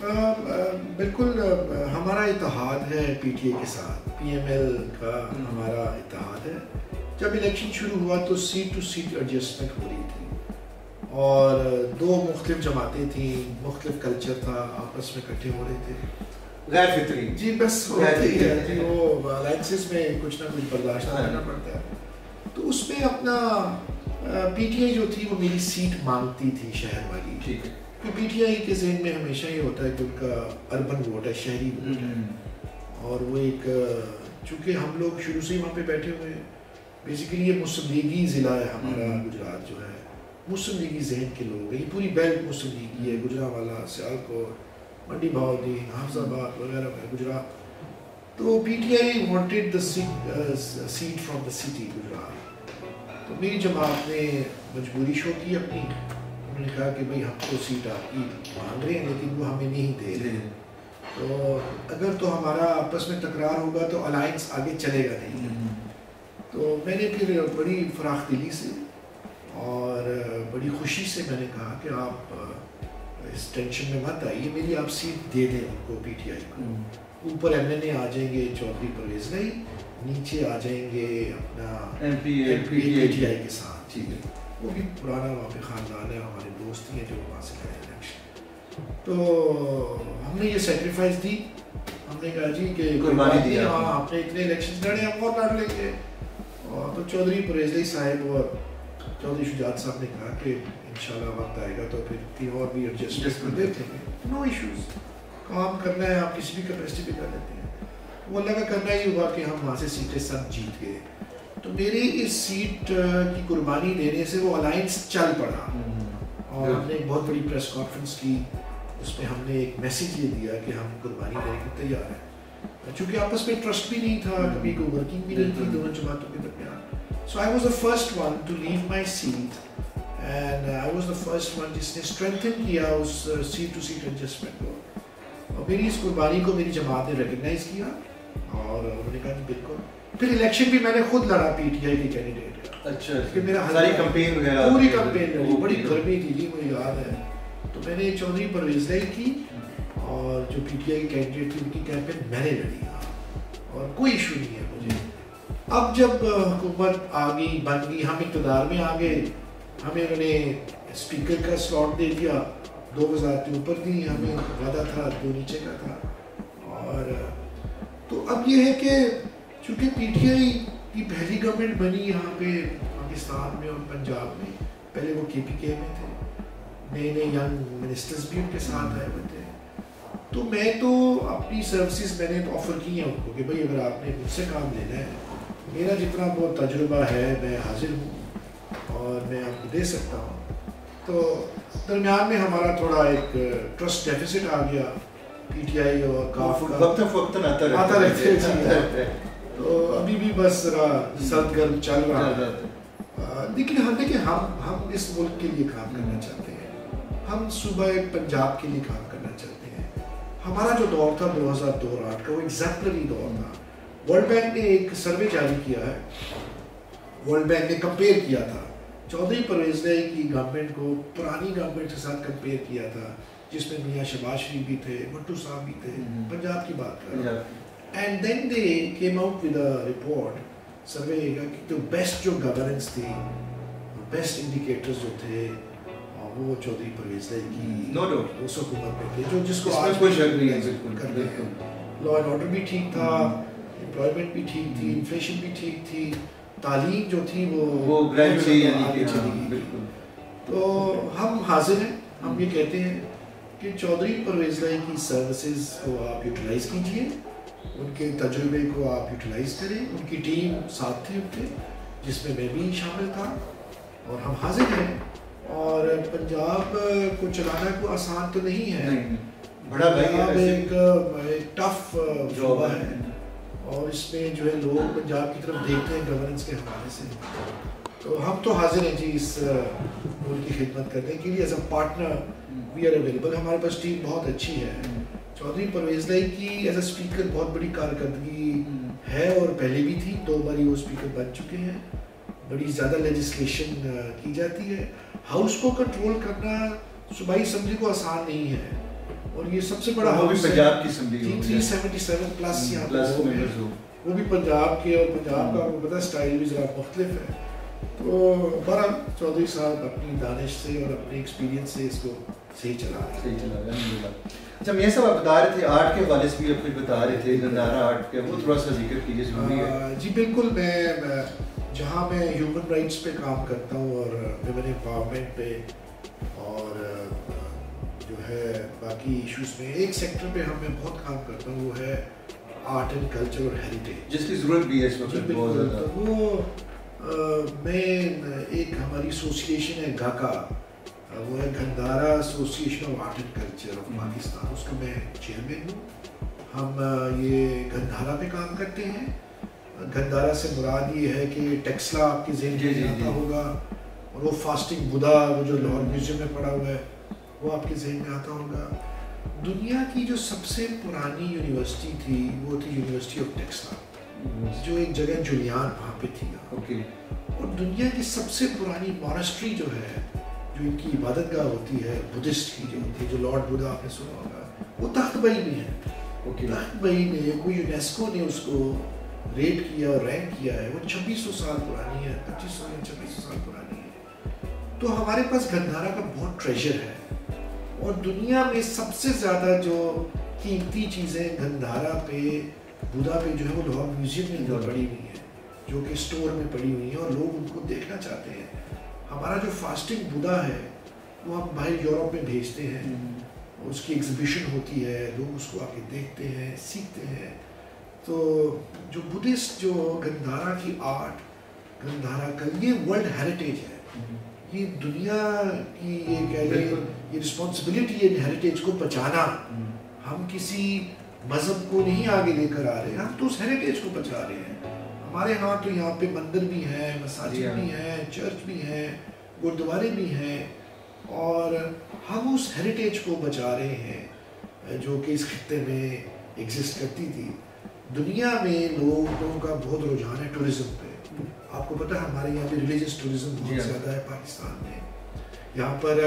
[SPEAKER 5] بالکل, ہمارا اتحاد ہے پی ٹی اے کے ساتھ, پی ایم ایل کا ہمارا اتحاد ہے. جب الیکشن شروع ہوا تو سیٹ ٹو سیٹ ایڈجسٹمنٹ ہو رہی تھی, اور دو مختلف جماعتیں تھیں, مختلف کلچر تھا, آپس میں اکٹھے ہو رہے تھے,
[SPEAKER 4] غیر فطری.
[SPEAKER 5] جی بس ہوتی ہے جی, وہ الائنسز میں کچھ نہ کچھ برداشت کرنا پڑتا ہے. تو اس میں اپنا پی ٹی آئی جو تھی وہ میری سیٹ مانگتی تھی شہر والی. ٹھیک ہے, پی ٹی آئی کے ذہن میں ہمیشہ یہ ہوتا ہے کہ ان کا اربن ووٹ ہے, شہری ووٹ ہے, اور وہ ایک چونکہ ہم لوگ شروع سے ہی وہاں پہ بیٹھے ہوئے ہیں بیسیکلی یہ مسلم لیگی ضلع ہے ہمارا گجرات جو ہے، مسلم لیگی ذہن کے لوگ ہیں، یہ پوری بیلٹ مسلم لیگی ہے، گجرانوالہ، سیالکوٹ، منڈی بہاؤدین، حافظ آباد وغیرہ میں گجرات. تو P T I wanted the seat from the city Gujrat. تو میری جماعت نے مجبوری شو کی اپنی، انہوں نے کہا کہ بھائی ہم تو سیٹ آپ کی مانگ رہے ہیں لیکن وہ ہمیں نہیں دے رہے، تو اگر تو ہمارا آپس میں تکرار ہوگا تو الائنس آگے چلے گا نہیں. تو میں نے پھر بڑی فراخ دلی سے اور بڑی خوشی سے میں نے کہا کہ آپ اس ٹینشن میں مت آئیے، میری آپ سیٹ دے دیں ان کو، پی ٹی آئی کو. اوپر ایم این اے آ جائیں گے چودھری پرویز بھائی، نیچے آ جائیں گے اپنا
[SPEAKER 4] ایم پی
[SPEAKER 5] پی ٹی آئی کے ساتھ. ٹھیک ہے، وہ بھی پرانا وہاں پہ خاندان ہے، ہمارے دوست ہی ہیں جو وہاں سے لڑے الیکشن. تو ہم نے یہ سیکریفائس دی، ہم نے کہا جی کہ
[SPEAKER 4] قربانی دی،
[SPEAKER 5] ہاں آپ نے اتنے الیکشن لڑے ہم اور لڑ لیں گے. اور تو چودھری پرویز بھائی صاحب اور چودھری شجاعت صاحب نے کہا کہ انشاءاللہ وقت آئے گا تو پھر کہیں اور بھی ایڈجسٹ کر دیتے ہیں، نو ایشوز، کام کرنا ہے آپ کسی بھی کیپیسٹی پہ کر لیتے ہیں. وہ اللہ کا کرنا ہی ہوا کہ ہم وہاں سے سیٹیں سب جیت گئے. تو میری اس سیٹ کی قربانی دینے سے وہ الائنس چل پڑا اور ہم نے ایک بہت بڑی پریس کانفرنس کی، اس میں ہم نے ایک میسیج یہ دیا کہ ہم قربانی دینے کے تیار ہیں. چونکہ آپس میں ٹرسٹ بھی نہیں تھا، کبھی کوئی ورکنگ بھی نہیں تھی دونوں جماعتوں کے درمیان. So I was the first one to leave my seat and I was the first one جس نے اسٹرینتھن کیا اس سیٹ ٹو سیٹ ایڈجسٹمنٹ کو. اور میری اس قربانی کو میری جماعت نے ریکگنائز کیا اور انہوں نے کہا کہ بالکل. پھر الیکشن بھی میں نے خود لڑا پی ٹی آئی کے کینڈیڈیٹ.
[SPEAKER 4] اچھا،
[SPEAKER 5] کہ میرا
[SPEAKER 4] ساری کمپین وغیرہ
[SPEAKER 5] پوری کمپین لڑی، بڑی گرمی تھی جی مجھے یاد ہے. تو میں نے چودھری پرویز بھائی کی اور جو پی ٹی آئی کی کینڈیڈیٹ تھی ان کی کیمپین میں نے لڑی اور کوئی ایشو نہیں ہے مجھے. اب جب حکومت آ گئی، بن گئی، ہم اقتدار میں آ گئے، ہمیں انہوں نے اسپیکر کا سلاٹ دے دیا، دو وزارتیں اوپر دی، ہمیں وعدہ تھا دو نیچے کا تھا. اور تو اب یہ ہے کہ چونکہ پی ٹی آئی کی پہلی گورنمنٹ بنی یہاں پہ پاکستان میں اور پنجاب میں، پہلے وہ کے پی کے میں تھے، نئے نئے ینگ منسٹرز بھی ان کے ساتھ آئے ہوئے تھے. تو میں تو اپنی سروسز میں نے تو آفر کی ہیں ان کو کہ بھائی اگر آپ نے مجھ سے کام لینا ہے، میرا جتنا بہت تجربہ ہے میں حاضر ہوں اور میں آپ کو دے سکتا ہوں. تو درمیان میں ہمارا تھوڑا ایک ٹرسٹ ڈیفیسٹ آ گیا پی ٹی آئی اور کاف کا،
[SPEAKER 4] وقت فوقتاً آتا
[SPEAKER 5] آتا رہتے ہیں. تو ابھی بھی بس ذرا سرد گرم چل رہا ہے. لیکن ہم دیکھیں ہم ہم اس ملک کے لیے کام کرنا چاہتے ہیں، ہم صوبہ پنجاب کے لیے کام کرنا چاہتے ہیں. ہمارا جو دور تھا دو ہزار دو آٹھ کا وہ ایگزیکٹلی دور تھا. ورلڈ بینک نے ایک سروے جاری کیا ہے، ورلڈ بینک نے کمپیئر کیا تھا چودھری پرویز بھائی کی گورنمنٹ کو پرانی گورنمنٹ کے ساتھ کمپیئر کیا تھا، جس میں میاں شہباز شریف بھی تھے، بھٹو صاحب بھی تھے، پنجاب کی بات کر رہا ہوں. And then they came out with a report survey کہ جو بیسٹ جو گورننس تھی، بیسٹ انڈیکیٹرز جو تھے وہ چودھری پرویز بھائی کی اس حکومت میں تھے، جو جس کو آج
[SPEAKER 4] کوئی شک نہیں ہے بالکل
[SPEAKER 5] کرتے ہیں. لا اینڈ آرڈر بھی ٹھیک تھا، امپلائمنٹ بھی ٹھیک تھی، انفلیشن بھی ٹھیک تھی، تعلیم جو تھی وہ
[SPEAKER 4] وہ گریجویٹلی
[SPEAKER 5] آگے چلی گئی.
[SPEAKER 4] بالکل.
[SPEAKER 5] تو ہم حاضر ہیں، ہم یہ کہتے ہیں کہ چودھری پرویز بھائی کی سروسز کو آپ یوٹیلائز کیجیے، ان کے تجربے کو آپ یوٹیلائز کریں. ان کی ٹیم ساتھ تھی ان کے، جس میں میں بھی شامل تھا، اور ہم حاضر ہیں. اور پنجاب کو چلانا کوئی آسان تو نہیں ہے،
[SPEAKER 4] بڑا
[SPEAKER 5] پنجاب ایک ٹف جاب ہے اور اس میں جو ہے لوگ پنجاب کی طرف دیکھتے ہیں گورننس کے حوالے سے. تو ہم تو حاضر ہیں جی اس ملک کی خدمت کرنے کے لیے. As a partner we are available. ہمارے پاس ٹیم بہت اچھی ہے. چودھری پرویز بھائی کی ایز اے اسپیکر بہت بڑی کارکردگی ہے اور پہلے بھی تھی، دو باری وہ اسپیکر بن چکے ہیں. بڑی زیادہ لیجسلیشن کی جاتی ہے. ہاؤس کو کنٹرول کرنا صوبائی اسمبلی کو آسان نہیں ہے، اور یہ سب سے بڑا ہاؤس ہے
[SPEAKER 4] پنجاب کی اسمبلی
[SPEAKER 5] تین سو ستہتر پلس یہاں پہ وہ بھی پنجاب کے، اور پنجاب کا آپ کو پتہ اسٹائل بھی ذرا مختلف ہے. تو بہرحال چودھری صاحب اپنی دانش سے اور اپنے ایکسپیرینس سے اس کو صحیح چلا رہے ہیں.
[SPEAKER 6] صحیح چلا رہے ہیں. اچھا میاں صاحب آپ بتا رہے تھے آرٹ کے حوالے سے بھی آپ کچھ بتا رہے تھے، نظارہ آرٹ کے، وہ تھوڑا سا ذکر کیجیے، ضروری ہے.
[SPEAKER 5] جی بالکل. میں جہاں میں ہیومن رائٹس پہ کام کرتا ہوں اور ویمن امپاورمنٹ پہ اور جو ہے باقی ایشوز میں، ایک سیکٹر پہ ہم میں بہت کام کرتا ہوں، وہ ہے آرٹ اینڈ کلچر اور ہیریٹیج،
[SPEAKER 6] جس کی ضرورت بھی ہے اس وقت بہت زیادہ.
[SPEAKER 5] وہ میں ایک ہماری ایسوسیشن ہے گاکا, وہ ہے Gandhara association of art and culture of Pakistan, اس کا میں چیئرمین ہوں. ہم یہ گندھارا پہ کام کرتے ہیں. گندھارا سے مراد یہ ہے کہ ٹیکسلا آپ کے ذہن میں آتا ہوگا, اور وہ فاسٹنگ بدا وہ جو لاہور میوزیم میں پڑا ہوا ہے وہ آپ کے ذہن میں آتا ہوگا. دنیا کی جو سب سے پرانی یونیورسٹی تھی وہ تھی یونیورسٹی آف ٹیکسلا, جو ایک جگہ جولیان وہاں پہ تھی.
[SPEAKER 6] اوکے.
[SPEAKER 5] اور دنیا کی سب سے پرانی مونسٹری جو ہے, جو ان کی عبادت گاہ ہوتی ہے بدھسٹ کی جو ہوتی ہے, جو لارڈ بدھا آپ نے سنا ہوگا, وہ تخت بئی میں ہے. تخت بئی میں کوئی یونیسکو نے اس کو ریٹ کیا اور رینک کیا ہے, وہ چھبیس سو سال پرانی ہے, پچیس سو یا چھبیس سو سال پرانی ہے. تو ہمارے پاس گندھارا کا بہت ٹریجر ہے, اور دنیا میں سب سے زیادہ جو قیمتی چیزیں گندھارا پہ بدھا پہ جو ہے وہ لاہور میوزیم میں اندر پڑی ہوئی ہیں, جو کہ اسٹور میں پڑی ہوئی ہیں, اور لوگ ان کو دیکھنا چاہتے ہیں. ہمارا جو فاسٹنگ بدھا ہے وہ ہم باہر یورپ میں بھیجتے ہیں, اس کی ایگزیبیشن ہوتی ہے, لوگ اس کو آ کے دیکھتے ہیں, سیکھتے ہیں. تو جو بدھسٹ جو گندھارا کی آرٹ, گندھارا کا یہ ورلڈ ہیریٹیج ہے, یہ دنیا کی یہ کہہ لیں یہ رسپانسبلٹی ہے ہیریٹیج کو بچانا. ہم کسی مذہب کو نہیں آگے لے کر آ رہے, ہم تو اس ہیریٹیج کو بچا رہے ہیں. ہمارے ہاں تو یہاں پہ مندر بھی ہیں, مساجد بھی ہیں, چرچ بھی ہیں, گردوارے بھی ہیں, اور ہم اس ہیریٹیج کو بچا رہے ہیں جو کہ اس خطے میں ایگزسٹ کرتی تھی. دنیا میں لوگوں کا بہت رجحان ہے ٹورزم پہ. آپ کو پتہ ہے ہمارے یہاں پہ ریلیجس ٹورزم بہت زیادہ ہے پاکستان میں. یہاں پر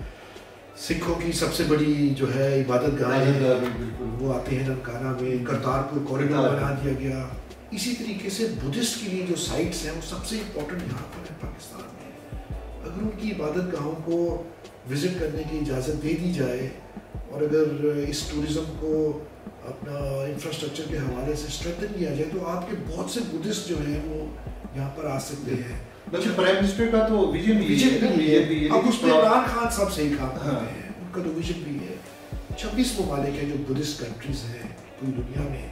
[SPEAKER 5] سکھوں کی سب سے بڑی جو ہے عبادت گاہ ہے, وہ آتے ہیں ننکانہ میں, کرتارپور کوریڈور بنا دیا گیا. اسی طریقے سے بدھسٹ کے لیے جو سائٹس ہیں وہ سب سے امپورٹنٹ یہاں پر ہے پاکستان میں. اگر ان کی عبادت گاہوں کو وزٹ کرنے کی اجازت دے دی جائے, اور اگر اس ٹورزم کو اپنا انفراسٹرکچر کے حوالے سے اسٹرینتھن کیا جائے, تو آپ کے بہت سے بدھسٹ جو ہیں وہ یہاں پر آ سکتے ہیں.
[SPEAKER 6] پرائم منسٹر کا تو ویژن بھی ہے,
[SPEAKER 5] اب اس پہ عمران خان صاحب صحیح کام کر رہے ہیں, ان کا تو ویژن بھی ہے. چھبیس ممالک ہیں جو بدھسٹ کنٹریز ہیں پوری دنیا میں,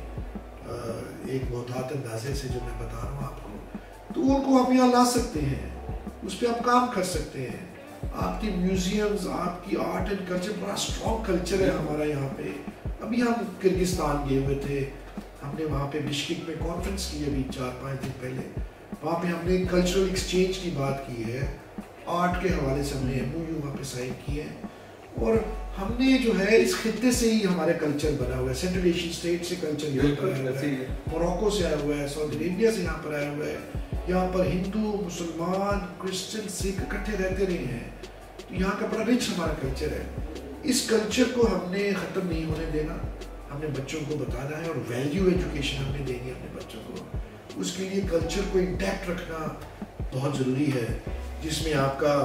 [SPEAKER 5] ایک محتاط اندازے سے جو میں بتا رہا ہوں آپ کو, تو ان کو آپ یہاں لا سکتے ہیں, اس پہ آپ کام کر سکتے ہیں. آپ کی میوزیمز, آپ کی آرٹ اینڈ کلچر, بڑا اسٹرانگ کلچر ہے ہمارا یہاں پہ. ابھی ہم کرگستان گئے ہوئے تھے, ہم نے وہاں پہ بشکیک میں کانفرنس کی ابھی چار پانچ دن پہلے. وہاں پہ ہم نے کلچرل ایکسچینج کی بات کی ہے, آرٹ کے حوالے سے ہم نے ایم او یو وہاں پہ سائن کیے ہیں, اور ہم نے جو ہے اس خطے سے ہی ہمارے کلچر بنا ہوا ہے. سینٹرل ایشین اسٹیٹ سے کلچر یہاں پر آیا ہوا ہے, موروکو سے آیا ہوا ہے, سعودی عربیہ سے یہاں پر آیا ہوا ہے. یہاں پر ہندو, مسلمان, کرسچن, سکھ اکٹھے رہتے رہے ہیں. تو یہاں کا بڑا رچ ہمارا کلچر ہے. اس کلچر کو ہم نے ختم نہیں ہونے دینا, ہم نے بچوں کو بتانا ہے, اور ویلیو ایجوکیشن ہم نے دینی ہے اپنے بچوں کو. اس کے لیے کلچر کو انٹیکٹ رکھنا بہت ضروری ہے, جس میں آپ کا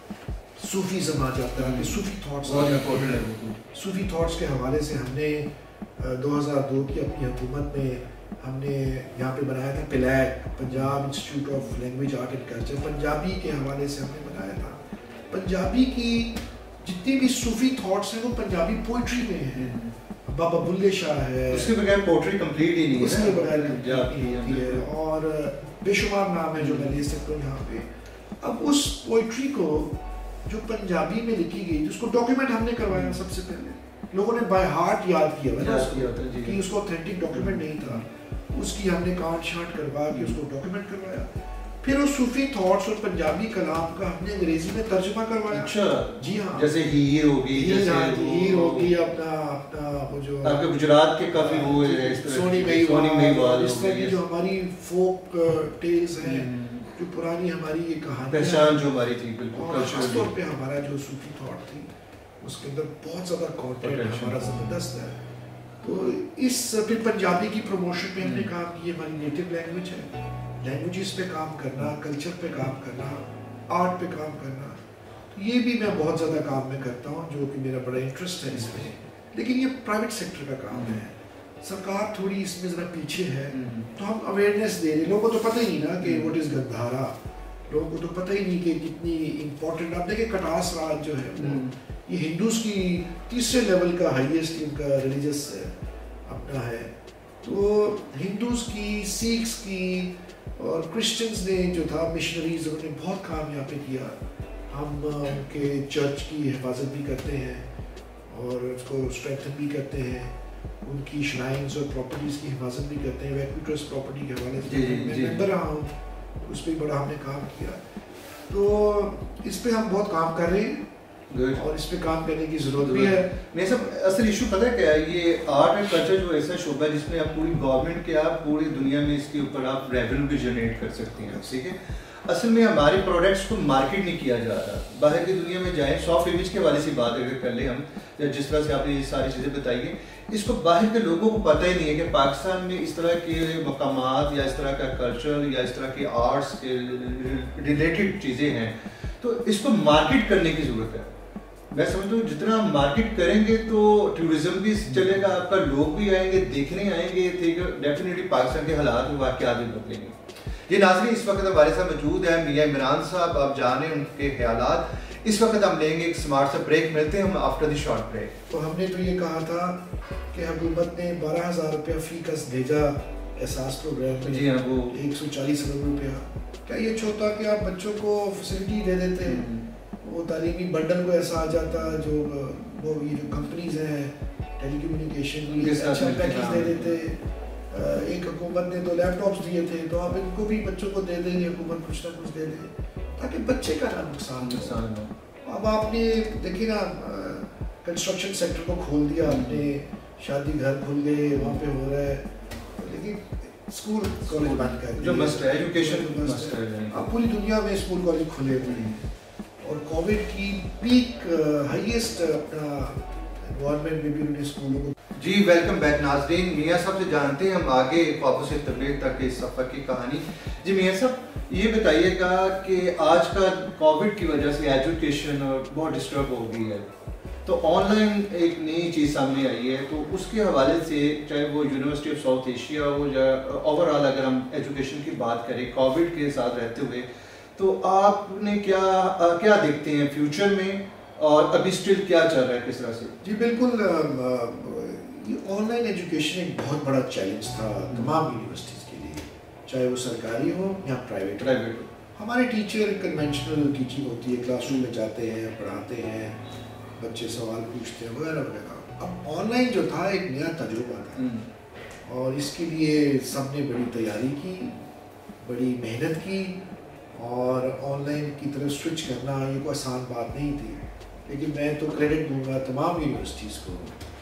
[SPEAKER 5] صوفیزم آ جاتا ہے, صوفی تھاٹس آ جاتے ہیں. صوفی تھاٹس کے حوالے سے ہم نے دو ہزار دو کی اپنی حکومت میں ہم نے یہاں پہ بنایا تھا PILAC, Punjab institute of language art and culture. Punjabi کے حوالے سے ہم نے بنایا تھا. پنجابی کی جتنی بھی صوفی تھاٹس ہیں وہ پنجابی پوئٹری میں ہیں. بابا بلے شاہ ہے,
[SPEAKER 6] اس کے بغیر پوئٹری کمپلیٹ ہی نہیں ہے,
[SPEAKER 5] اس کے بغیر ہوتی ہے, اور بے شمار نام ہے جو میں لے سکتا ہوں یہاں پہ. اب اس پوئٹری کو جو پنجابی میں لکھی گئی, اس کو ڈاکیومنٹ ہم نے کروایا سب سے پہلے. لوگوں نے بائی ہارٹ یاد کیا نا کہ اس کو اوتھینٹک ڈاکیومنٹ نہیں تھا, اس کی ہم نے کانٹ شانٹ کروا کے اس کو ڈاکیومنٹ کروایا. پھر اس صوفی تھاٹس اور پنجابی کلام کا ہم نے انگریزی میں ترجمہ کروایا.
[SPEAKER 6] اچھا,
[SPEAKER 5] جی ہاں,
[SPEAKER 6] جیسے ہیر ہوگی,
[SPEAKER 5] جیسے ہیر ہوگی, اپنا اپنا وہ جو
[SPEAKER 6] آپ کے گجرات کے کافی وہ ہے,
[SPEAKER 5] سونی میوال, اس طرح کی جو ہماری فوک ٹیلز ہیں, جو پرانی ہماری یہ کہانی
[SPEAKER 6] پہچان جو ہماری تھی, بالکل
[SPEAKER 5] خاص طور پہ ہمارا جو صوفی تھاٹ تھی اس کے اندر بہت زیادہ کانٹینٹ ہمارا زبردست ہے. تو اس پھر پنجابی کی پروموشن پہ ہم نے کام کی. ہماری نیٹو لینگویج ہے, لینگویجز پہ کام کرنا, کلچر پہ کام کرنا, آرٹ پہ کام کرنا, یہ بھی میں بہت زیادہ کام میں کرتا ہوں, جو کہ میرا بڑا انٹرسٹ ہے اس میں. لیکن یہ پرائیویٹ سیکٹر کا کام ہے, سرکار تھوڑی اس میں ذرا پیچھے ہے. تو ہم اویئرنیس دے رہے, لوگوں کو تو پتہ ہی نہیں نا کہ واٹ از گندھارا, لوگوں کو تو پتہ ہی نہیں کہ کتنی امپورٹنٹ. آپ دیکھیں کٹاس راج جو ہے یہ ہندوز کی تیسرے لیول کا ہائیسٹ ان کا ریلیجس اپنا ہے. تو ہندوز کی, سکھس کی, اور کرسچنز نے جو تھا مشنریز انہوں نے بہت کام یہاں پہ کیا. ہم ان کے چرچ کی حفاظت بھی کرتے ہیں اور اس کو اسٹرینتھن بھی کرتے ہیں, ان کی شرائنز اور پراپرٹیز کی حفاظت بھی کرتے ہیں. ویکوٹرس پراپرٹی کے حوالے سے میں ممبر رہا ہوں, اس پہ بڑا ہم نے کام کیا. تو اس پہ ہم بہت کام کر رہے ہیں اور اس پہ کام کرنے کی ضرورت بھی ہے.
[SPEAKER 6] نہیں سب اصل ایشو پتہ ہے کیا ہے, یہ آرٹ اینڈ کلچر جو ایسا شعبہ ہے جس میں آپ پوری گورنمنٹ کے آپ پوری دنیا میں اس کے اوپر آپ ریونیو بھی جنریٹ کر سکتے ہیں. ٹھیک ہے, اصل میں ہمارے پروڈکٹس کو مارکیٹ نہیں کیا جا رہا. باہر کی دنیا میں جائیں, سافٹ امیج کے حوالے سے بات اگر کر لیں ہم, جس طرح سے آپ نے یہ ساری چیزیں بتائی ہیں, اس کو باہر کے لوگوں کو پتہ ہی نہیں ہے کہ پاکستان میں اس طرح کے مقامات یا اس طرح کا کلچر یا اس طرح کے آرٹس کے ریلیٹڈ چیزیں ہیں. تو اس کو مارکیٹ کرنے کی ضرورت ہے. میں سمجھتا ہوں جتنا مارکیٹ کریں گے تو ٹورزم بھی چلے گا آپ کا, لوگ بھی آئیں گے, دیکھنے آئیں گے, ڈیفینیٹلی پاکستان کے حالات و واقعات بھی بدلیں گے. یہ ناظرین اس وقت ہمارے ساتھ موجود ہیں میاں عمران صاحب, آپ جانیں ان کے خیالات. اس وقت ہم لیں گے ایک سمارٹ سا بریک, ملتے ہیں ہم آفٹر دی شارٹ بریک.
[SPEAKER 5] تو ہم نے تو یہ کہا تھا کہ حکومت نے بارہ ہزار روپیہ فی کس بھیجا احساس پروگرام میں.
[SPEAKER 6] جی ہاں, وہ
[SPEAKER 5] ایک سو چالیس ارب روپیہ. کیا یہ اچھا ہوتا کہ آپ بچوں کو فیسلٹی دے دیتے, وہ تعلیمی بنڈل کو ایسا آ جاتا, جو وہ یہ جو کمپنیز ہیں ٹیلی کمیونیکیشن کی اچھا پیکیج دے دیتے. ایک حکومت نے تو لیپ ٹاپس دیے تھے, تو آپ ان کو بھی بچوں کو دے دیں, حکومت کچھ نہ کچھ دے دے تاکہ بچے کا نہ نقصان نقصان ہو. اب آپ نے دیکھیے نا, کنسٹرکشن سیکٹر کو کھول دیا آپ نے, شادی گھر کھل گئے, وہاں پہ ہو رہا ہے, لیکن اسکول کالج بند کر
[SPEAKER 6] جو مسٹ ہے ایجوکیشن مسٹ ہے.
[SPEAKER 5] اب پوری دنیا میں اسکول کالج کھلے ہوئے ہیں, اور کووڈ کی پیک ہائیسٹ اپنا انوائرمنٹ میں بھی انہوں نے اسکولوں کو.
[SPEAKER 6] جی ویلکم بیک ناظرین, میاں صاحب سے جانتے ہیں ہم آگے خوابوں سے تعبیر تک اس سفر کی کہانی. جی میاں صاحب یہ بتائیے گا کہ آج کا کووڈ کی وجہ سے ایجوکیشن بہت ڈسٹرب ہو گئی ہے, تو آن لائن ایک نئی چیز سامنے آئی ہے, تو اس کے حوالے سے چاہے وہ یونیورسٹی آف ساؤتھ ایشیا ہو یا اوور آل اگر ہم ایجوکیشن کی بات کریں کووڈ کے ساتھ رہتے ہوئے, تو آپ نے کیا کیا دیکھتے ہیں فیوچر میں, اور ابھی اسٹل کیا چل رہا ہے کس طرح سے؟
[SPEAKER 5] جی بالکل, یہ آن لائن ایجوکیشن ایک بہت بڑا چیلنج تھا تمام یونیورسٹیز کے لیے, چاہے وہ سرکاری ہو یا پرائیویٹ
[SPEAKER 6] پرائیویٹ ہو.
[SPEAKER 5] ہمارے ٹیچر کنونشنل ٹیچنگ ہوتی ہے, کلاس روم میں جاتے ہیں, پڑھاتے ہیں, بچے سوال پوچھتے ہیں وغیرہ وغیرہ. اب آن لائن جو تھا ایک نیا تجربہ تھا, اور اس کے لیے سب نے بڑی تیاری کی, بڑی محنت کی, اور آن لائن کی طرف سوئچ کرنا یہ کوئی آسان بات نہیں تھی. لیکن میں تو کریڈٹ دوں گا تمام یونیورسٹیز کو,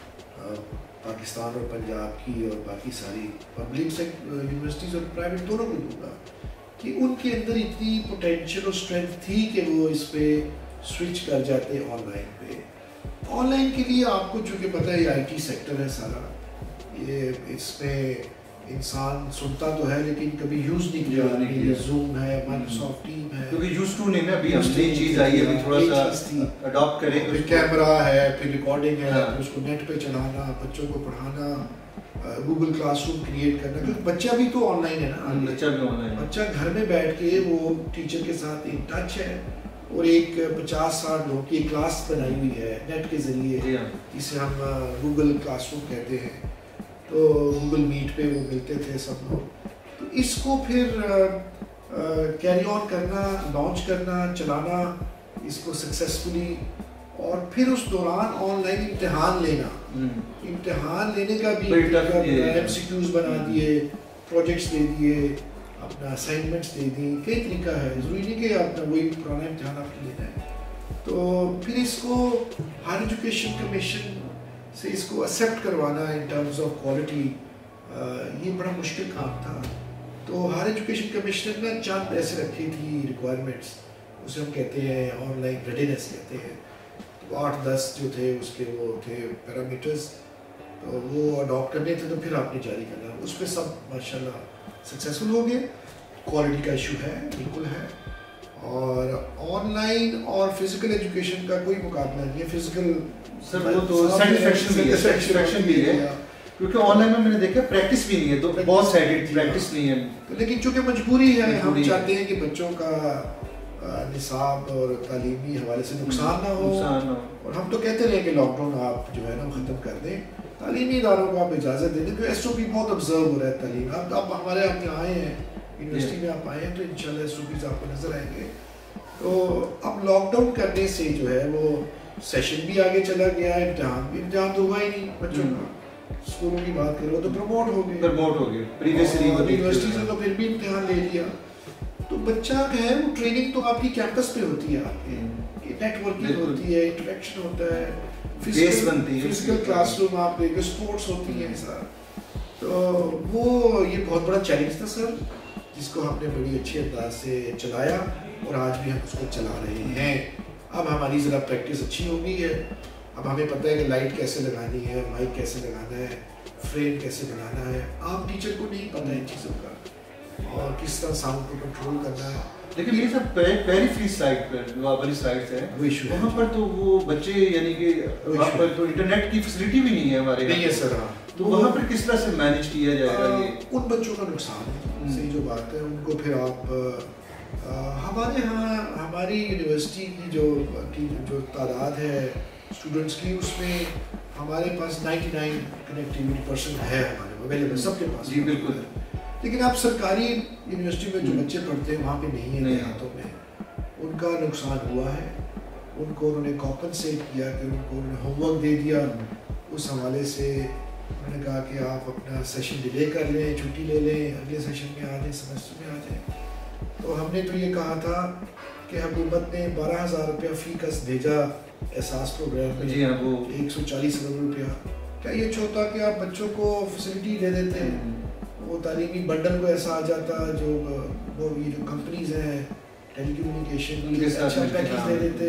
[SPEAKER 5] پاکستان اور پنجاب کی اور باقی ساری پبلک یونیورسٹیز اور پرائیویٹ دونوں کو دوں گا, کہ ان کے اندر اتنی پوٹینشیل اور اسٹرینتھ تھی کہ وہ اس پہ سوئچ کر جاتے آن لائن پہ. آن لائن کے لیے آپ کو چونکہ پتہ ہے یہ آئی ٹی سیکٹر ہے سارا, یہ اس میں انسان سنتا تو ہے لیکن کبھی یوز نہیں کیا. یہ زوم ہے, مائیکروسافٹ ٹیم ہے,
[SPEAKER 6] کیونکہ یوز ٹو نہیں ہے, ابھی ہم نئی چیز آئی ہے, ابھی تھوڑا سا اڈاپٹ کریں.
[SPEAKER 5] پھر کیمرہ ہے, پھر ریکارڈنگ ہے, پھر اس کو نیٹ پہ چلانا, بچوں کو پڑھانا, گوگل کلاس روم کریٹ کرنا, کیونکہ بچہ بھی تو آن لائن ہے نا.
[SPEAKER 6] بچہ بھی آن لائن,
[SPEAKER 5] بچہ گھر میں بیٹھ کے وہ ٹیچر کے ساتھ ان ٹچ ہے, اور ایک پچاس ساٹھ لوگوں کی کلاس بنائی ہوئی ہے نیٹ کے ذریعے, جسے ہم گوگل کلاس روم کہتے ہیں. تو گوگل میٹ پہ وہ ملتے تھے سب لوگ. تو اس کو پھر کیری آن کرنا, لانچ کرنا, چلانا اس کو سکسیسفلی, اور پھر اس دوران آن لائن امتحان لینا. امتحان لینے کا بھی ایم سی کیوز بنا دیے, پروجیکٹس دے دیے, اپنا اسائنمنٹس دے دی, کئی طریقہ ہے, ضروری نہیں کہ اپنا وہی پرانا امتحان آپ کو لینا ہے. تو پھر اس کو ہائر ایجوکیشن کمیشن سے اس کو ایکسیپٹ کروانا ان ٹرمز آف کوالٹی, یہ بڑا مشکل کام تھا. تو ہائر ایجوکیشن کمیشنر نے چند ایسے رکھی تھی ریکوائرمنٹس, اسے ہم کہتے ہیں آن لائن ریڈینس کہتے ہیں. تو آٹھ دس جو تھے اس کے وہ تھے پیرامیٹرز, تو وہ اڈاپٹ کرنے تھے, تو پھر آپ نے جاری کرنا. اس پہ سب ماشاء اللہ سکسیزفل ہو گئے. کوالٹی کا ایشو ہے, بالکل ہے, اور آن لائن اور فزیکل ایجوکیشن کا کوئی مقابلہ نہیں ہے. فزیکل
[SPEAKER 6] سر وہ تو سیٹسفیکشن بھی ہے, سیٹسفیکشن بھی ہے, کیونکہ آن لائن میں میں نے دیکھا پریکٹس بھی نہیں ہے, تو بہت سائڈڈ پریکٹس نہیں ہے.
[SPEAKER 5] لیکن چونکہ مجبوری ہے, ہم چاہتے ہیں کہ بچوں کا نصاب اور تعلیمی حوالے سے نقصان نہ ہو, اور ہم تو کہتے رہے کہ لاک ڈاؤن آپ جو ہے نا ختم کر دیں, تعلیمی اداروں کو آپ اجازت دیں دیں, کیونکہ ایس او پی بہت آبزرو ہو رہا ہے تعلیم. اب آپ ہمارے آپ یہاں آئے ہیں یونیورسٹی میں آپ آئے ہیں تو انشاءاللہ ایس او پیز آپ کو نظر آئیں گے. تو اب لاک ڈاؤن کرنے سے جو ہے وہ سیشن بھی آگے چلا گیا, امتحان بھی امتحان تو ہوا ہی نہیں بچوں کا. اسکولوں کی بات کرو تو پروموٹ ہو گئے
[SPEAKER 6] پروموٹ ہو گئے پریویسلی
[SPEAKER 5] یونیورسٹی سے تو پھر بھی امتحان لے لیا. تو بچہ جو ہے وہ ٹریننگ تو آپ کی کیمپس پہ ہوتی ہے, آپ کے نیٹ ورکنگ ہوتی ہے, انٹریکشن ہوتا ہے, فزیکل کلاس روم آپ دیکھیں, اسپورٹس ہوتی ہیں سر. تو وہ یہ بہت بڑا چیلنج تھا سر, جس کو ہم نے بڑی اچھے انداز سے چلایا اور آج بھی ہم اس کو چلا رہے ہیں. اب ہماری ذرا پریکٹس اچھی ہو گئی ہے, اب ہمیں پتہ ہے کہ لائٹ کیسے لگانی ہے, مائک کیسے لگانا ہے, فریم کیسے بنانا ہے. عام ٹیچر کو نہیں پتہ ان چیزوں کا, اور کس طرح ساؤنڈ کو کنٹرول کرنا ہے.
[SPEAKER 6] لیکن یہ سب پیری فری سائٹ پر والی سائٹس ہے, وہاں پر تو وہ بچے یعنی کہ وہاں پر تو انٹرنیٹ کی فیسلٹی بھی نہیں ہے ہمارے
[SPEAKER 5] نہیں ہے سر.
[SPEAKER 6] تو وہاں پر کس طرح سے مینیج کیا جائے گا؟ یہ
[SPEAKER 5] ان بچوں کا نقصان ہے, صحیح جو بات ہے. ان کو پھر آپ ہمارے ہاں ہماری یونیورسٹی کی جو کی جو تعداد ہے اسٹوڈنٹس کی, اس میں ہمارے پاس نائنٹی نائن کنیکٹیوٹی پرسنٹ ہے ہمارے اویلیبل, سب کے پاس.
[SPEAKER 6] جی بالکل.
[SPEAKER 5] لیکن آپ سرکاری یونیورسٹی میں جو بچے پڑھتے ہیں وہاں پہ نہیں ہے دیہاتوں میں, ان کا نقصان ہوا ہے. ان کو انہوں نے کمپنسیٹ کیا کہ ان کو انہوں نے ہوم ورک دے دیا. اس حوالے سے انہوں نے کہا کہ آپ اپنا سیشن ڈیلے کر لیں, چھٹی لے لیں, اگلے سیشن میں آ جائیں, سیمسٹر میں آ جائیں. تو ہم نے تو یہ کہا تھا کہ حکومت نے بارہ ہزار روپیہ فی کس بھیجا احساس پروگرام میں,
[SPEAKER 6] جی ہاں, وہ
[SPEAKER 5] ایک سو چالیس ارب روپیہ. کیا یہ چھوٹا کہ آپ بچوں کو فیسلٹی دے دیتے ہیں, وہ تعلیمی بنڈل کو ایسا آ جاتا جو وہ یہ جو کمپنیز ہیں ٹیلی کمیونیکیشن کی اچھا پیکیج دے دیتے.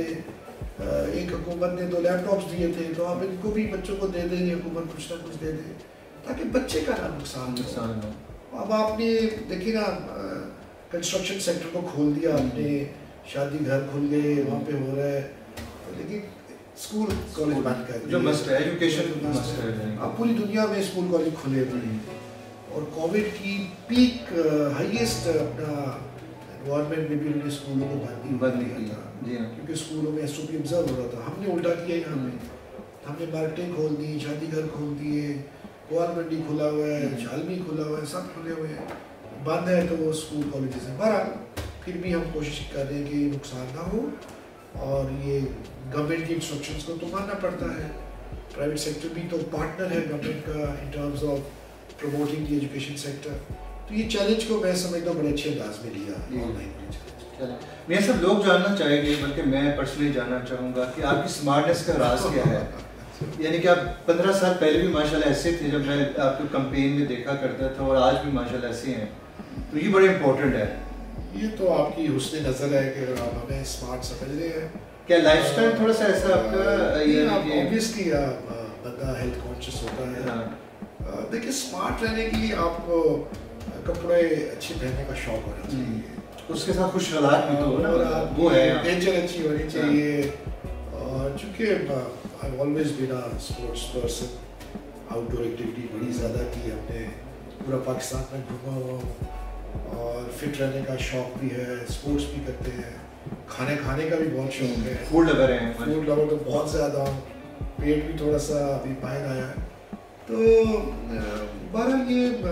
[SPEAKER 5] ایک حکومت نے دو لیپ ٹاپس دیے تھے, تو آپ ان کو بھی بچوں کو دے دیں گے, حکومت کچھ نہ کچھ دے دے تاکہ بچے کا نہ نقصان نقصان ہو. اب آپ نے دیکھیے نا کنسٹرکشن سیکٹر کو کھول دیا آپ نے, شادی گھر کھل گئے, وہاں پہ ہو رہا ہے, لیکن اسکول کالج بند کر
[SPEAKER 6] جو مسٹ ہے ایجوکیشن مسٹ ہے.
[SPEAKER 5] اب پوری دنیا میں اسکول کالج کھلے ہوئے ہیں, اور کووڈ کی پیک ہائیسٹ اپنا گورنمنٹ میں بھی انہوں نے اسکولوں کو بند
[SPEAKER 6] بند
[SPEAKER 5] کیا تھا,
[SPEAKER 6] کیونکہ
[SPEAKER 5] اسکولوں میں ایس او پی آبزرو ہو رہا تھا. ہم نے الٹا کیا یہاں پہ, ہم نے مارکیٹیں کھول دی, شادی گھر کھول دیے, گوال منڈی کھلا ہوا ہے, جھالمی کھلا ہوا ہے, سب کھلے ہوئے ہیں. بند ہے تو وہ اسکول کالجز ہیں. بہرحال پھر بھی ہم کوشش کر رہے ہیں کہ نقصان نہ ہو, اور یہ گورنمنٹ کی انسٹرکشنز کو تو ماننا پڑتا ہے. پرائیویٹ سیکٹر بھی تو پارٹنر ہے گورنمنٹ کا in terms of promoting the education sector. تو یہ چیلنج کو میں سمجھتا ہوں بڑے اچھے انداز میں لیا آن لائن.
[SPEAKER 6] میں سب لوگ جاننا چاہیں گے, بلکہ میں پرسنلی جاننا چاہوں گا کہ آپ کی اسمارٹنیس کا راز کیا ہے. یعنی کہ آپ پندرہ سال پہلے بھی ماشاءاللہ ایسے تھے جب میں آپ کو کمپین میں دیکھا کرتا تھا, اور آج بھی ماشاءاللہ ایسے ہیں, تو یہ بڑے امپورٹنٹ ہے.
[SPEAKER 5] یہ تو آپ کی حسن نظر ہے کہ آپ ہمیں اسمارٹ سمجھ رہے ہیں.
[SPEAKER 6] کیا لائف اسٹائل تھوڑا سا ایسا آپ کا؟
[SPEAKER 5] اوبیسلی بندہ ہیلتھ کانشیس ہوتا ہے. دیکھیے اسمارٹ رہنے کے لیے آپ کو کپڑے اچھے پہننے کا شوق ہونا چاہیے,
[SPEAKER 6] اس کے ساتھ خوش حالات بھی تو
[SPEAKER 5] نا,
[SPEAKER 6] وہ ہے
[SPEAKER 5] نیچر اچھی ہونی چاہیے. اور چونکہ I've always been a sports person, outdoor activity بڑی زیادہ کی ہم نے, پورا پاکستان میں گھوما ہوا ہوں, اور فٹ رہنے کا شوق بھی ہے, اسپورٹس بھی کرتے ہیں, کھانے کھانے کا بھی بہت شوق ہے,
[SPEAKER 6] فوڈ لور ہیں,
[SPEAKER 5] فوڈ لور تو بہت زیادہ ہوں, پیٹ بھی تھوڑا سا ابھی باہر آیا ہے. تو بہرحال یہ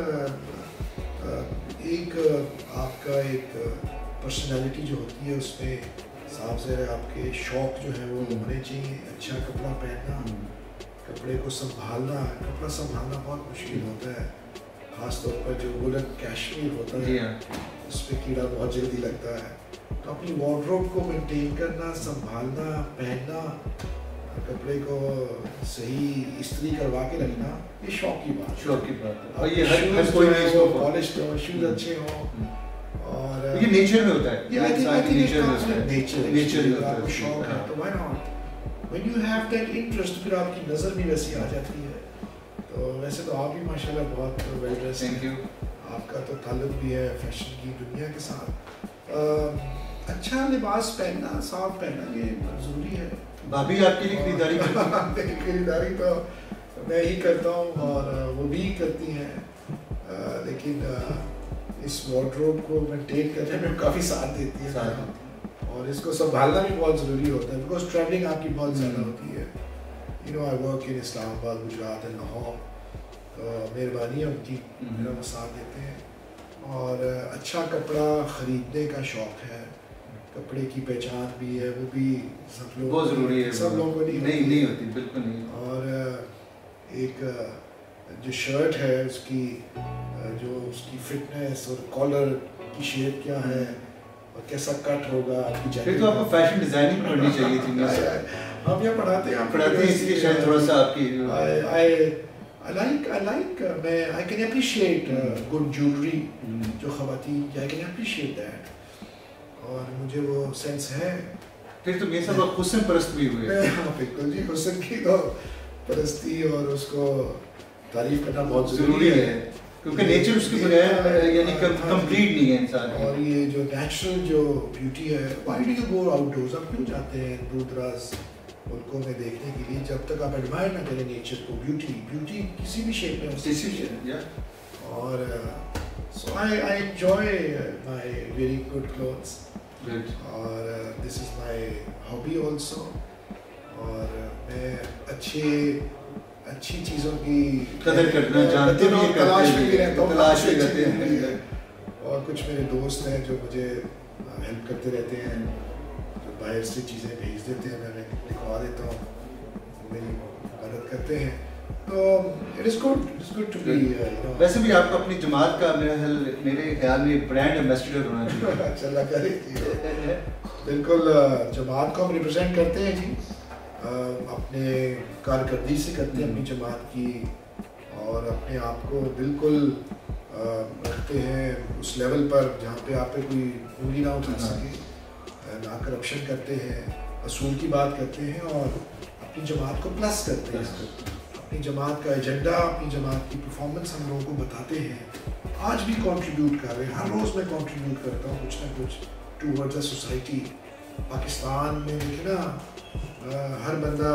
[SPEAKER 5] ایک آپ کا ایک پرسنالٹی جو ہوتی ہے اس میں صاف ظاہر ہے آپ کے شوق جو ہے وہ ہونے چاہیے. اچھا کپڑا پہننا, کپڑے کو سنبھالنا, کپڑا سنبھالنا بہت مشکل ہوتا ہے, خاص طور پر جو وولن کیشمیر ہوتا ہے اس پہ کیڑا بہت جلدی لگتا ہے. تو اپنی وارڈروب کو مینٹین کرنا, سنبھالنا, پہننا, کپڑے کو صحیح استری کروا کے رکھنا, یہ شوق کی بات
[SPEAKER 6] شوق کی بات ہے. اور یہ ہر کوئی
[SPEAKER 5] پالشڈ ہو, شوز اچھے ہوں, اور
[SPEAKER 6] یہ نیچر میں ہوتا ہے,
[SPEAKER 5] یہ انسان کی نیچر میں ہوتا ہے.
[SPEAKER 6] نیچر نیچر میں
[SPEAKER 5] آپ کو شوق ہے تو why not? When you have that interest, پھر آپ کی نظر بھی ویسی آ جاتی ہے. تو ویسے تو آپ بھی ماشاءاللہ بہت ویل ڈریس ہیں, آپ کا تو تعلق بھی ہے فیشن کی دنیا کے ساتھ. اچھا لباس پہننا, صاف پہننا یہ ضروری ہے.
[SPEAKER 6] بھابھی آپ کے لیے خریداری کرتی ہیں؟
[SPEAKER 5] خریداری تو میں ہی کرتا ہوں اور وہ بھی کرتی ہیں, لیکن اس وارڈروب کو مینٹین کرنے میں کافی ساتھ دیتی ہے, اور اس کو سنبھالنا بھی بہت ضروری ہوتا ہے, بیکاز ٹریولنگ آپ کی بہت زیادہ ہوتی ہے. You know I work in اسلام آباد, گجرات اینڈ لاہور, تو مہربانی ہے ان کی, میرا وہ ساتھ دیتے ہیں. اور اچھا کپڑا خریدنے کا شوق ہے, کپڑے کی پہچان بھی ہے, وہ بھی سب لوگ
[SPEAKER 6] بہت ضروری ہے,
[SPEAKER 5] سب لوگوں کو
[SPEAKER 6] نہیں نہیں ہوتی, بالکل نہیں.
[SPEAKER 5] اور ایک جو شرٹ ہے اس کی جو اس کی فٹنس اور کالر کی شیپ کیا ہے اور کیسا کٹ ہوگا آپ کی جیکٹ.
[SPEAKER 6] پھر تو آپ کو فیشن ڈیزائننگ پڑھنی چاہیے تھی.
[SPEAKER 5] ہم یہاں پڑھاتے ہیں
[SPEAKER 6] پڑھاتے ہیں اس لیے شاید تھوڑا سا آپ کی
[SPEAKER 5] I like I like میں I can appreciate good jewelry جو خواتین کی, I can appreciate that, اور مجھے وہ سینس ہے.
[SPEAKER 6] پھر تو یہ سب آپ حسن پرست بھی ہوئے.
[SPEAKER 5] ہاں بالکل جی, حسن کی تو پرستی اور اس کو تعریف کرنا بہت ضروری ہے,
[SPEAKER 6] کیونکہ نیچر اس کے بغیر یعنی کمپلیٹ نہیں ہے انسان.
[SPEAKER 5] اور یہ جو نیچرل جو بیوٹی ہے, why do you go outdoors, آپ کیوں جاتے ہیں دور دراز ملکوں میں دیکھنے کے لیے جب تک آپ ایڈمائر نہ کریں نیچر کو. بیوٹی بیوٹی کسی بھی شیپ میں ہو سکتی ہے. اور so I I enjoy my very good clothes, اور this is my hobby also. اور میں اچھے اچھی چیزوں کی
[SPEAKER 6] قدر کرنا جانتے ہیں,
[SPEAKER 5] تلاش بھی رہتا ہوں,
[SPEAKER 6] تلاش بھی کرتے ہیں.
[SPEAKER 5] اور کچھ میرے دوست ہیں جو مجھے ہیلپ کرتے رہتے ہیں, جو باہر سے چیزیں بھیج دیتے ہیں, میں لکھوا دیتا ہوں, میری مدد کرتے ہیں. تو it is good it is good to be.
[SPEAKER 6] ویسے بھی آپ کو اپنی جماعت کا میرا خیال میرے خیال میں برانڈ ایمبیسڈر ہونا چاہیے.
[SPEAKER 5] چلا کرے بالکل, جماعت کو ہم ریپرزینٹ کرتے ہیں جی, اپنے کارکردگی سے کرتے ہیں اپنی جماعت کی, اور اپنے آپ کو بالکل رکھتے ہیں اس لیول پر جہاں پہ آپ پہ کوئی انگلی نہ اٹھا سکے, نہ کرپشن کرتے ہیں, اصول کی بات کرتے ہیں, اور اپنی جماعت کو پلس کرتے ہیں. اپنی جماعت کا ایجنڈا, اپنی جماعت کی پرفارمنس ہم لوگوں کو بتاتے ہیں. آج بھی کنٹریبیوٹ کر رہے ہیں, ہر روز میں کنٹریبیوٹ کرتا ہوں کچھ نہ کچھ ٹوورڈز اے سوسائٹی. پاکستان میں دیکھیں نا, ہر بندہ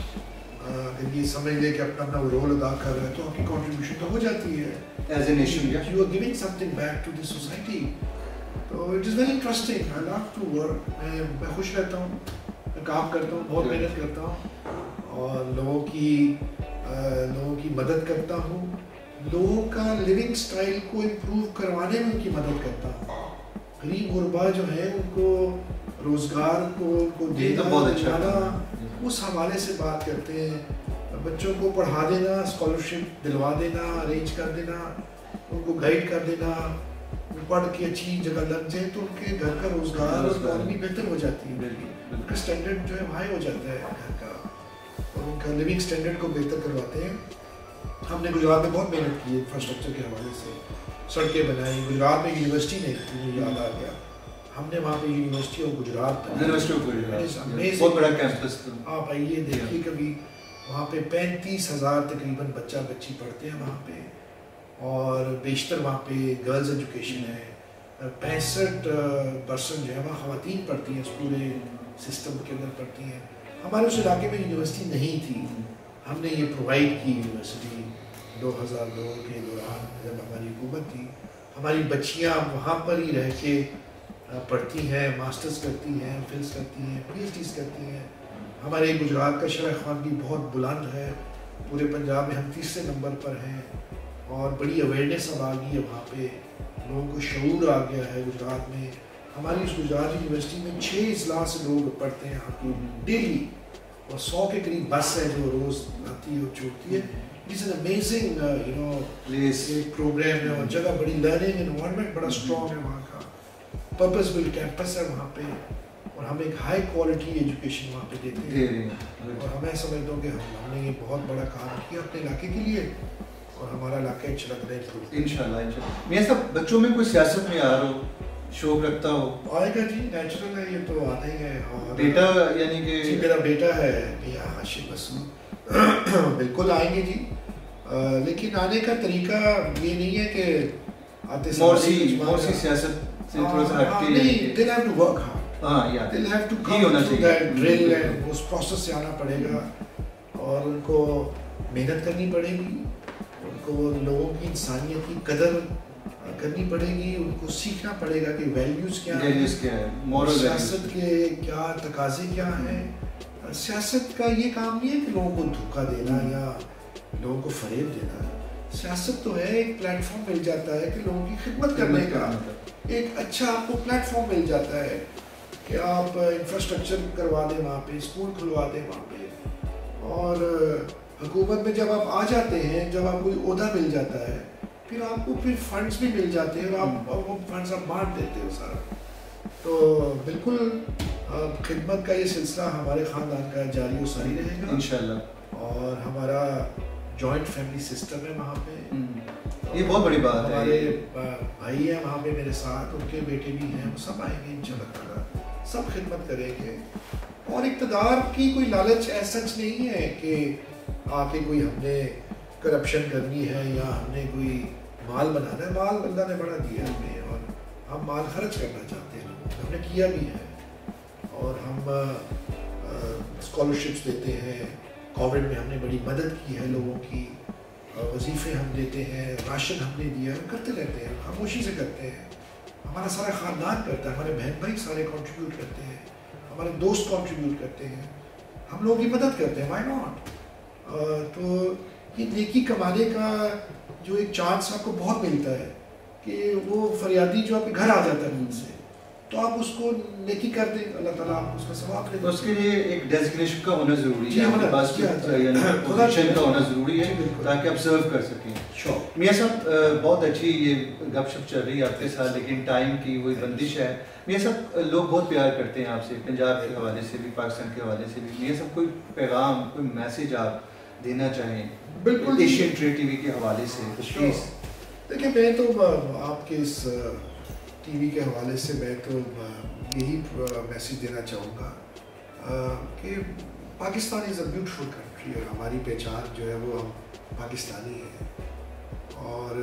[SPEAKER 5] اگر یہ سمجھ لے کہ اپنا اپنا رول ادا کر رہا ہے تو آپ کی کنٹریبیوشن تو ہو جاتی ہے.
[SPEAKER 6] As a nation
[SPEAKER 5] you are giving something back to the society. تو it is very interesting, I love to work. میں میں خوش رہتا ہوں, میں کام کرتا ہوں, بہت محنت کرتا ہوں, اور لوگوں کی لوگوں کی مدد کرتا ہوں, لوگوں کا لیونگ اسٹائل کو امپروو کروانے میں ان کی مدد کرتا ہوں. غریب غربا جو ہیں ان کو روزگار کو ان کو دینا, اس حوالے سے بات کرتے ہیں. بچوں کو پڑھا دینا, اسکالرشپ دلوا دینا, ارینج کر دینا, ان کو گائیڈ کر دینا, پڑھ کے اچھی جگہ لگ جائے تو ان کے گھر کا روزگار اور اکانومی بہتر ہو جاتی ہے. ان کا اسٹینڈرڈ جو ہے ہائی ہو جاتا ہے گھر کا, اور ان کا لیونگ اسٹینڈرڈ کو بہتر کرواتے ہیں. ہم نے گجرات میں بہت محنت کی ہے انفراسٹرکچر کے حوالے سے, سڑکیں بنائی. گجرات میں یونیورسٹی نہیں تھی, مجھے یاد آ گیا, ہم نے وہاں پہ یونیورسٹی آف گجرات
[SPEAKER 6] بہت بڑا کیمپس.
[SPEAKER 5] آپ آئیے دیکھیے کبھی, وہاں پہ پینتیس ہزار تقریباً بچہ بچی پڑھتے ہیں وہاں پہ, اور بیشتر وہاں پہ گرلز ایجوکیشن ہے. پینسٹھ پرسنٹ جو ہے وہاں خواتین پڑھتی ہیں, اس پورے سسٹم کے اندر پڑھتی ہیں. ہمارے اس علاقے میں یونیورسٹی نہیں تھی, ہم نے یہ پرووائڈ کی یونیورسٹی دو ہزار دو کے دوران جب ہماری حکومت تھی. ہماری بچیاں وہاں پر ہی رہ کے پڑھتی ہیں, ماسٹرز کرتی ہیں, فلس کرتی ہیں, پی ایچ ڈیز کرتی ہیں. ہمارے گجرات کا شرح خواندگی بہت بلند ہے, پورے پنجاب میں ہم تیسرے نمبر پر ہیں, اور بڑی اویئرنیس اب آ گئی ہے وہاں پہ, لوگوں کو شعور آ گیا ہے گجرات میں. ہماری اس گجرات یونیورسٹی میں چھ اضلاع سے لوگ پڑھتے ہیں یہاں کی ڈیلی, اور سو کے قریب بس ہے جو روز آتی ہے اور چھوڑتی ہے. It's an amazing you know ایک پروگرام ہے, اور جگہ بڑی لرننگ انوائرمنٹ بڑا اسٹرانگ ہے وہاں کا. پرپز بل کیمپس ہے وہاں پہ, اور ہم ایک ہائی کوالٹی ایجوکیشن وہاں پہ دیتے ہیں. اور ہمیں سمجھتا ہوں کہ ہم نے یہ بہت بڑا کام کیا اپنے علاقے کے لیے, اور ہمارا علاقہ اچھا لگ رہا ہے.
[SPEAKER 6] ان شاء اللہ ان شاء اللہ. میاں صاحب, بچوں میں کوئی سیاست میں آ رہا ہو, شوق رکھتا ہو؟
[SPEAKER 5] آئے گا جی, نیچرل ہے, یہ تو آنا ہی ہے. اور
[SPEAKER 6] بیٹا یعنی کہ
[SPEAKER 5] جی میرا بیٹا ہے میاں ہاشم مسعود, بالکل آئیں گے جی, لیکن آنے کا طریقہ یہ نہیں ہے کہ آتے
[SPEAKER 6] مورسی مورسی سیاست سے تھوڑا سا ہٹ کے
[SPEAKER 5] نہیں. They'll have to work hard.
[SPEAKER 6] ہاں یا
[SPEAKER 5] They'll have to come through that drill and اس پروسیس سے آنا پڑے گا, اور ان کو محنت کرنی پڑے گی, ان کو لوگوں کی انسانیت کی قدر کرنی پڑے گی, ان کو سیکھنا پڑے گا کہ ویلیوز کیا ہیں, سیاست کے کیا تقاضے کیا ہیں. سیاست کا یہ کام نہیں ہے کہ لوگوں کو دھوکہ دینا یا لوگوں کو فریب دینا. سیاست تو ہے ایک پلیٹ فارم مل جاتا ہے کہ لوگوں کی خدمت کرنے کا ایک اچھا آپ کو پلیٹ فارم مل جاتا ہے کہ آپ انفراسٹرکچر کروا دیں وہاں پہ، اسکول کھلوا دیں وہاں پہ، اور حکومت میں جب آپ آ جاتے ہیں، جب آپ کوئی عہدہ مل جاتا ہے، پھر آپ کو پھر فنڈز بھی مل جاتے ہیں اور آپ وہ فنڈز آپ بانٹ دیتے ہو سارا. تو بالکل خدمت کا یہ سلسلہ ہمارے خاندان کا جاری و ساری رہے گا
[SPEAKER 6] انشاءاللہ.
[SPEAKER 5] اور ہمارا جوائنٹ فیملی سسٹم ہے وہاں پہ.
[SPEAKER 6] یہ بہت بڑی بات ہے.
[SPEAKER 5] ہمارے بھائی ہیں وہاں پہ میرے ساتھ، ان کے بیٹے بھی ہیں، وہ سب آئیں گے انشاءاللہ تعالیٰ، سب خدمت کریں گے. اور اقتدار کی کوئی لالچ ایسا نہیں ہے کہ آ کے کوئی ہم نے کرپشن کرنی ہے یا ہم نے کوئی مال بنانا ہے. مال اللہ نے بڑا دیا ہمیں اور ہم مال خرچ کرنا چاہتے ہیں، ہم نے کیا بھی ہے. اور ہم اسکالرشپس دیتے ہیں، کووڈ میں ہم نے بڑی مدد کی ہے لوگوں کی، وظیفے ہم دیتے ہیں، راشن ہم نے دیا ہے، کرتے رہتے ہیں، خاموشی سے کرتے ہیں. ہمارا سارا خاندان کرتا ہے، ہمارے بہن بھائی سارے کنٹریبیوٹ کرتے ہیں، ہمارے دوست کنٹریبیوٹ کرتے ہیں، ہم لوگوں کی مدد کرتے ہیں. Why not? تو یہ نیکی کمانے کا جو ایک چانس آپ کو بہت ملتا ہے کہ وہ فریادی جو آپ کے گھر آ جاتا ہے ان سے، تو آپ اس کو نیکی کر دیں، اللہ تعالیٰ آپ کو اس کا ثواب دے.
[SPEAKER 6] اس کے لیے ایک ڈیزگنیشن کا ہونا ضروری ہے،
[SPEAKER 5] آپ کے
[SPEAKER 6] پاس پوزیشن کا ہونا ضروری ہے تاکہ آپ سرو کر سکیں.
[SPEAKER 5] شور.
[SPEAKER 6] میاں صاحب بہت اچھی یہ گپ شپ چل رہی ہے آپ کے ساتھ، لیکن ٹائم کی وہی بندش ہے. میاں صاحب لوگ بہت پیار کرتے ہیں آپ سے، پنجاب کے حوالے سے بھی، پاکستان کے حوالے سے بھی. میاں صاحب کوئی پیغام، کوئی میسیج آپ دینا چاہیں
[SPEAKER 5] بالکل
[SPEAKER 6] ایشین ٹریڈ ٹی وی کے حوالے سے؟ پلیز.
[SPEAKER 5] دیکھیں میں تو آپ کے اس ٹی وی کے حوالے سے میں تو یہی میسیج دینا چاہوں گا کہ Pakistan is a beautiful country, اور ہماری پہچان جو ہے وہ ہم پاکستانی ہیں، اور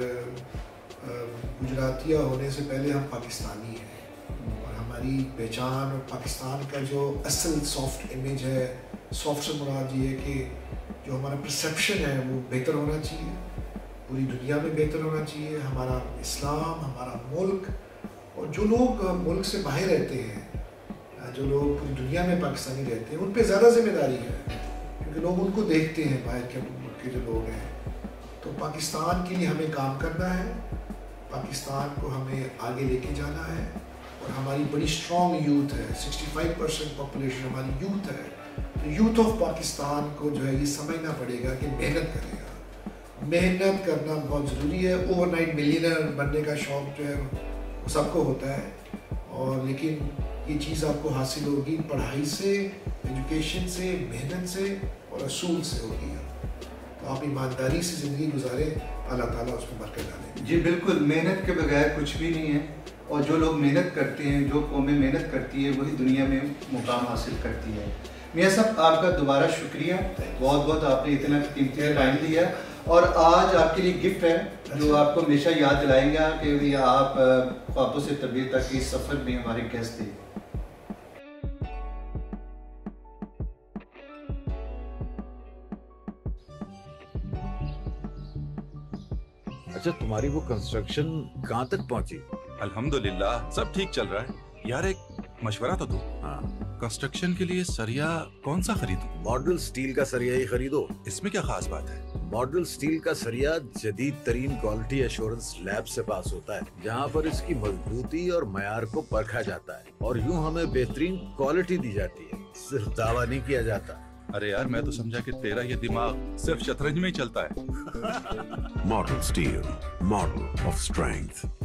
[SPEAKER 5] گجراتیہ ہونے سے پہلے ہم پاکستانی ہیں. اور ہماری پہچان اور پاکستان کا جو اصل سافٹ امیج ہے، سافٹ سے مراد یہ ہے کہ جو ہمارا پرسیپشن ہے وہ بہتر ہونا چاہیے، پوری دنیا میں بہتر ہونا چاہیے. ہمارا اسلام، ہمارا ملک، اور جو لوگ ملک سے باہر رہتے ہیں، جو لوگ پوری دنیا میں پاکستانی رہتے ہیں، ان پہ زیادہ ذمہ داری ہے کیونکہ لوگ ان کو دیکھتے ہیں، باہر کے ملک کے جو لوگ ہیں. تو پاکستان کے لیے ہمیں کام کرنا ہے، پاکستان کو ہمیں آگے لے کے جانا ہے. اور ہماری بڑی اسٹرانگ یوتھ ہے، سکسٹی فائیو پرسینٹ پاپولیشن ہماری یوتھ ہے. تو یوتھ آف پاکستان کو جو ہے یہ سمجھنا پڑے گا کہ محنت کرے گا، محنت کرنا بہت ضروری ہے. اوور نائٹ ملینئر بننے کا شوق جو ہے وہ سب کو ہوتا ہے، اور لیکن یہ چیز آپ کو حاصل ہوگی پڑھائی سے، ایجوکیشن سے، محنت سے اور اصول سے ہوگی. تو آپ ایمانداری سے زندگی گزاریں، اللہ تعالیٰ اس میں برکت ڈالے.
[SPEAKER 6] جی بالکل، محنت کے بغیر کچھ بھی نہیں ہے. اور جو لوگ محنت کرتے ہیں، جو قومیں محنت کرتی ہے، وہی دنیا میں مقام حاصل کرتی ہے. میاں صاحب آپ کا دوبارہ شکریہ، بہت بہت آپ نے اتنا قیمتی ٹائم دیا. اور آج آپ کے لیے گفٹ ہے جو آپ کو ہمیشہ یاد دلائیں گا کہ آپ خوابوں سے تعبیر تک کے سفر میں ہمارے گیسٹ تھے.
[SPEAKER 1] اچھا تمہاری وہ کنسٹرکشن کہاں تک پہنچی؟
[SPEAKER 2] الحمدللہ سب ٹھیک چل رہا ہے. یار ایک مشورہ تو دو.
[SPEAKER 1] ہاں،
[SPEAKER 2] کنسٹرکشن کے لیے سریا کون سا خریدوں؟
[SPEAKER 1] ماڈل سٹیل کا سریا ہی خریدو.
[SPEAKER 2] اس میں کیا خاص بات ہے؟
[SPEAKER 1] ماڈل سٹیل کا سریا جدید ترین کوالٹی ایشورنس لیب سے پاس ہوتا ہے، جہاں پر اس کی مضبوطی اور معیار کو پرکھا جاتا ہے، اور یوں ہمیں بہترین کوالٹی دی جاتی ہے، صرف دعویٰ نہیں کیا جاتا.
[SPEAKER 2] ارے یار میں تو سمجھا کہ تیرا یہ دماغ صرف شطرنج میں ہی چلتا ہے.
[SPEAKER 3] Model Steel, model of strength.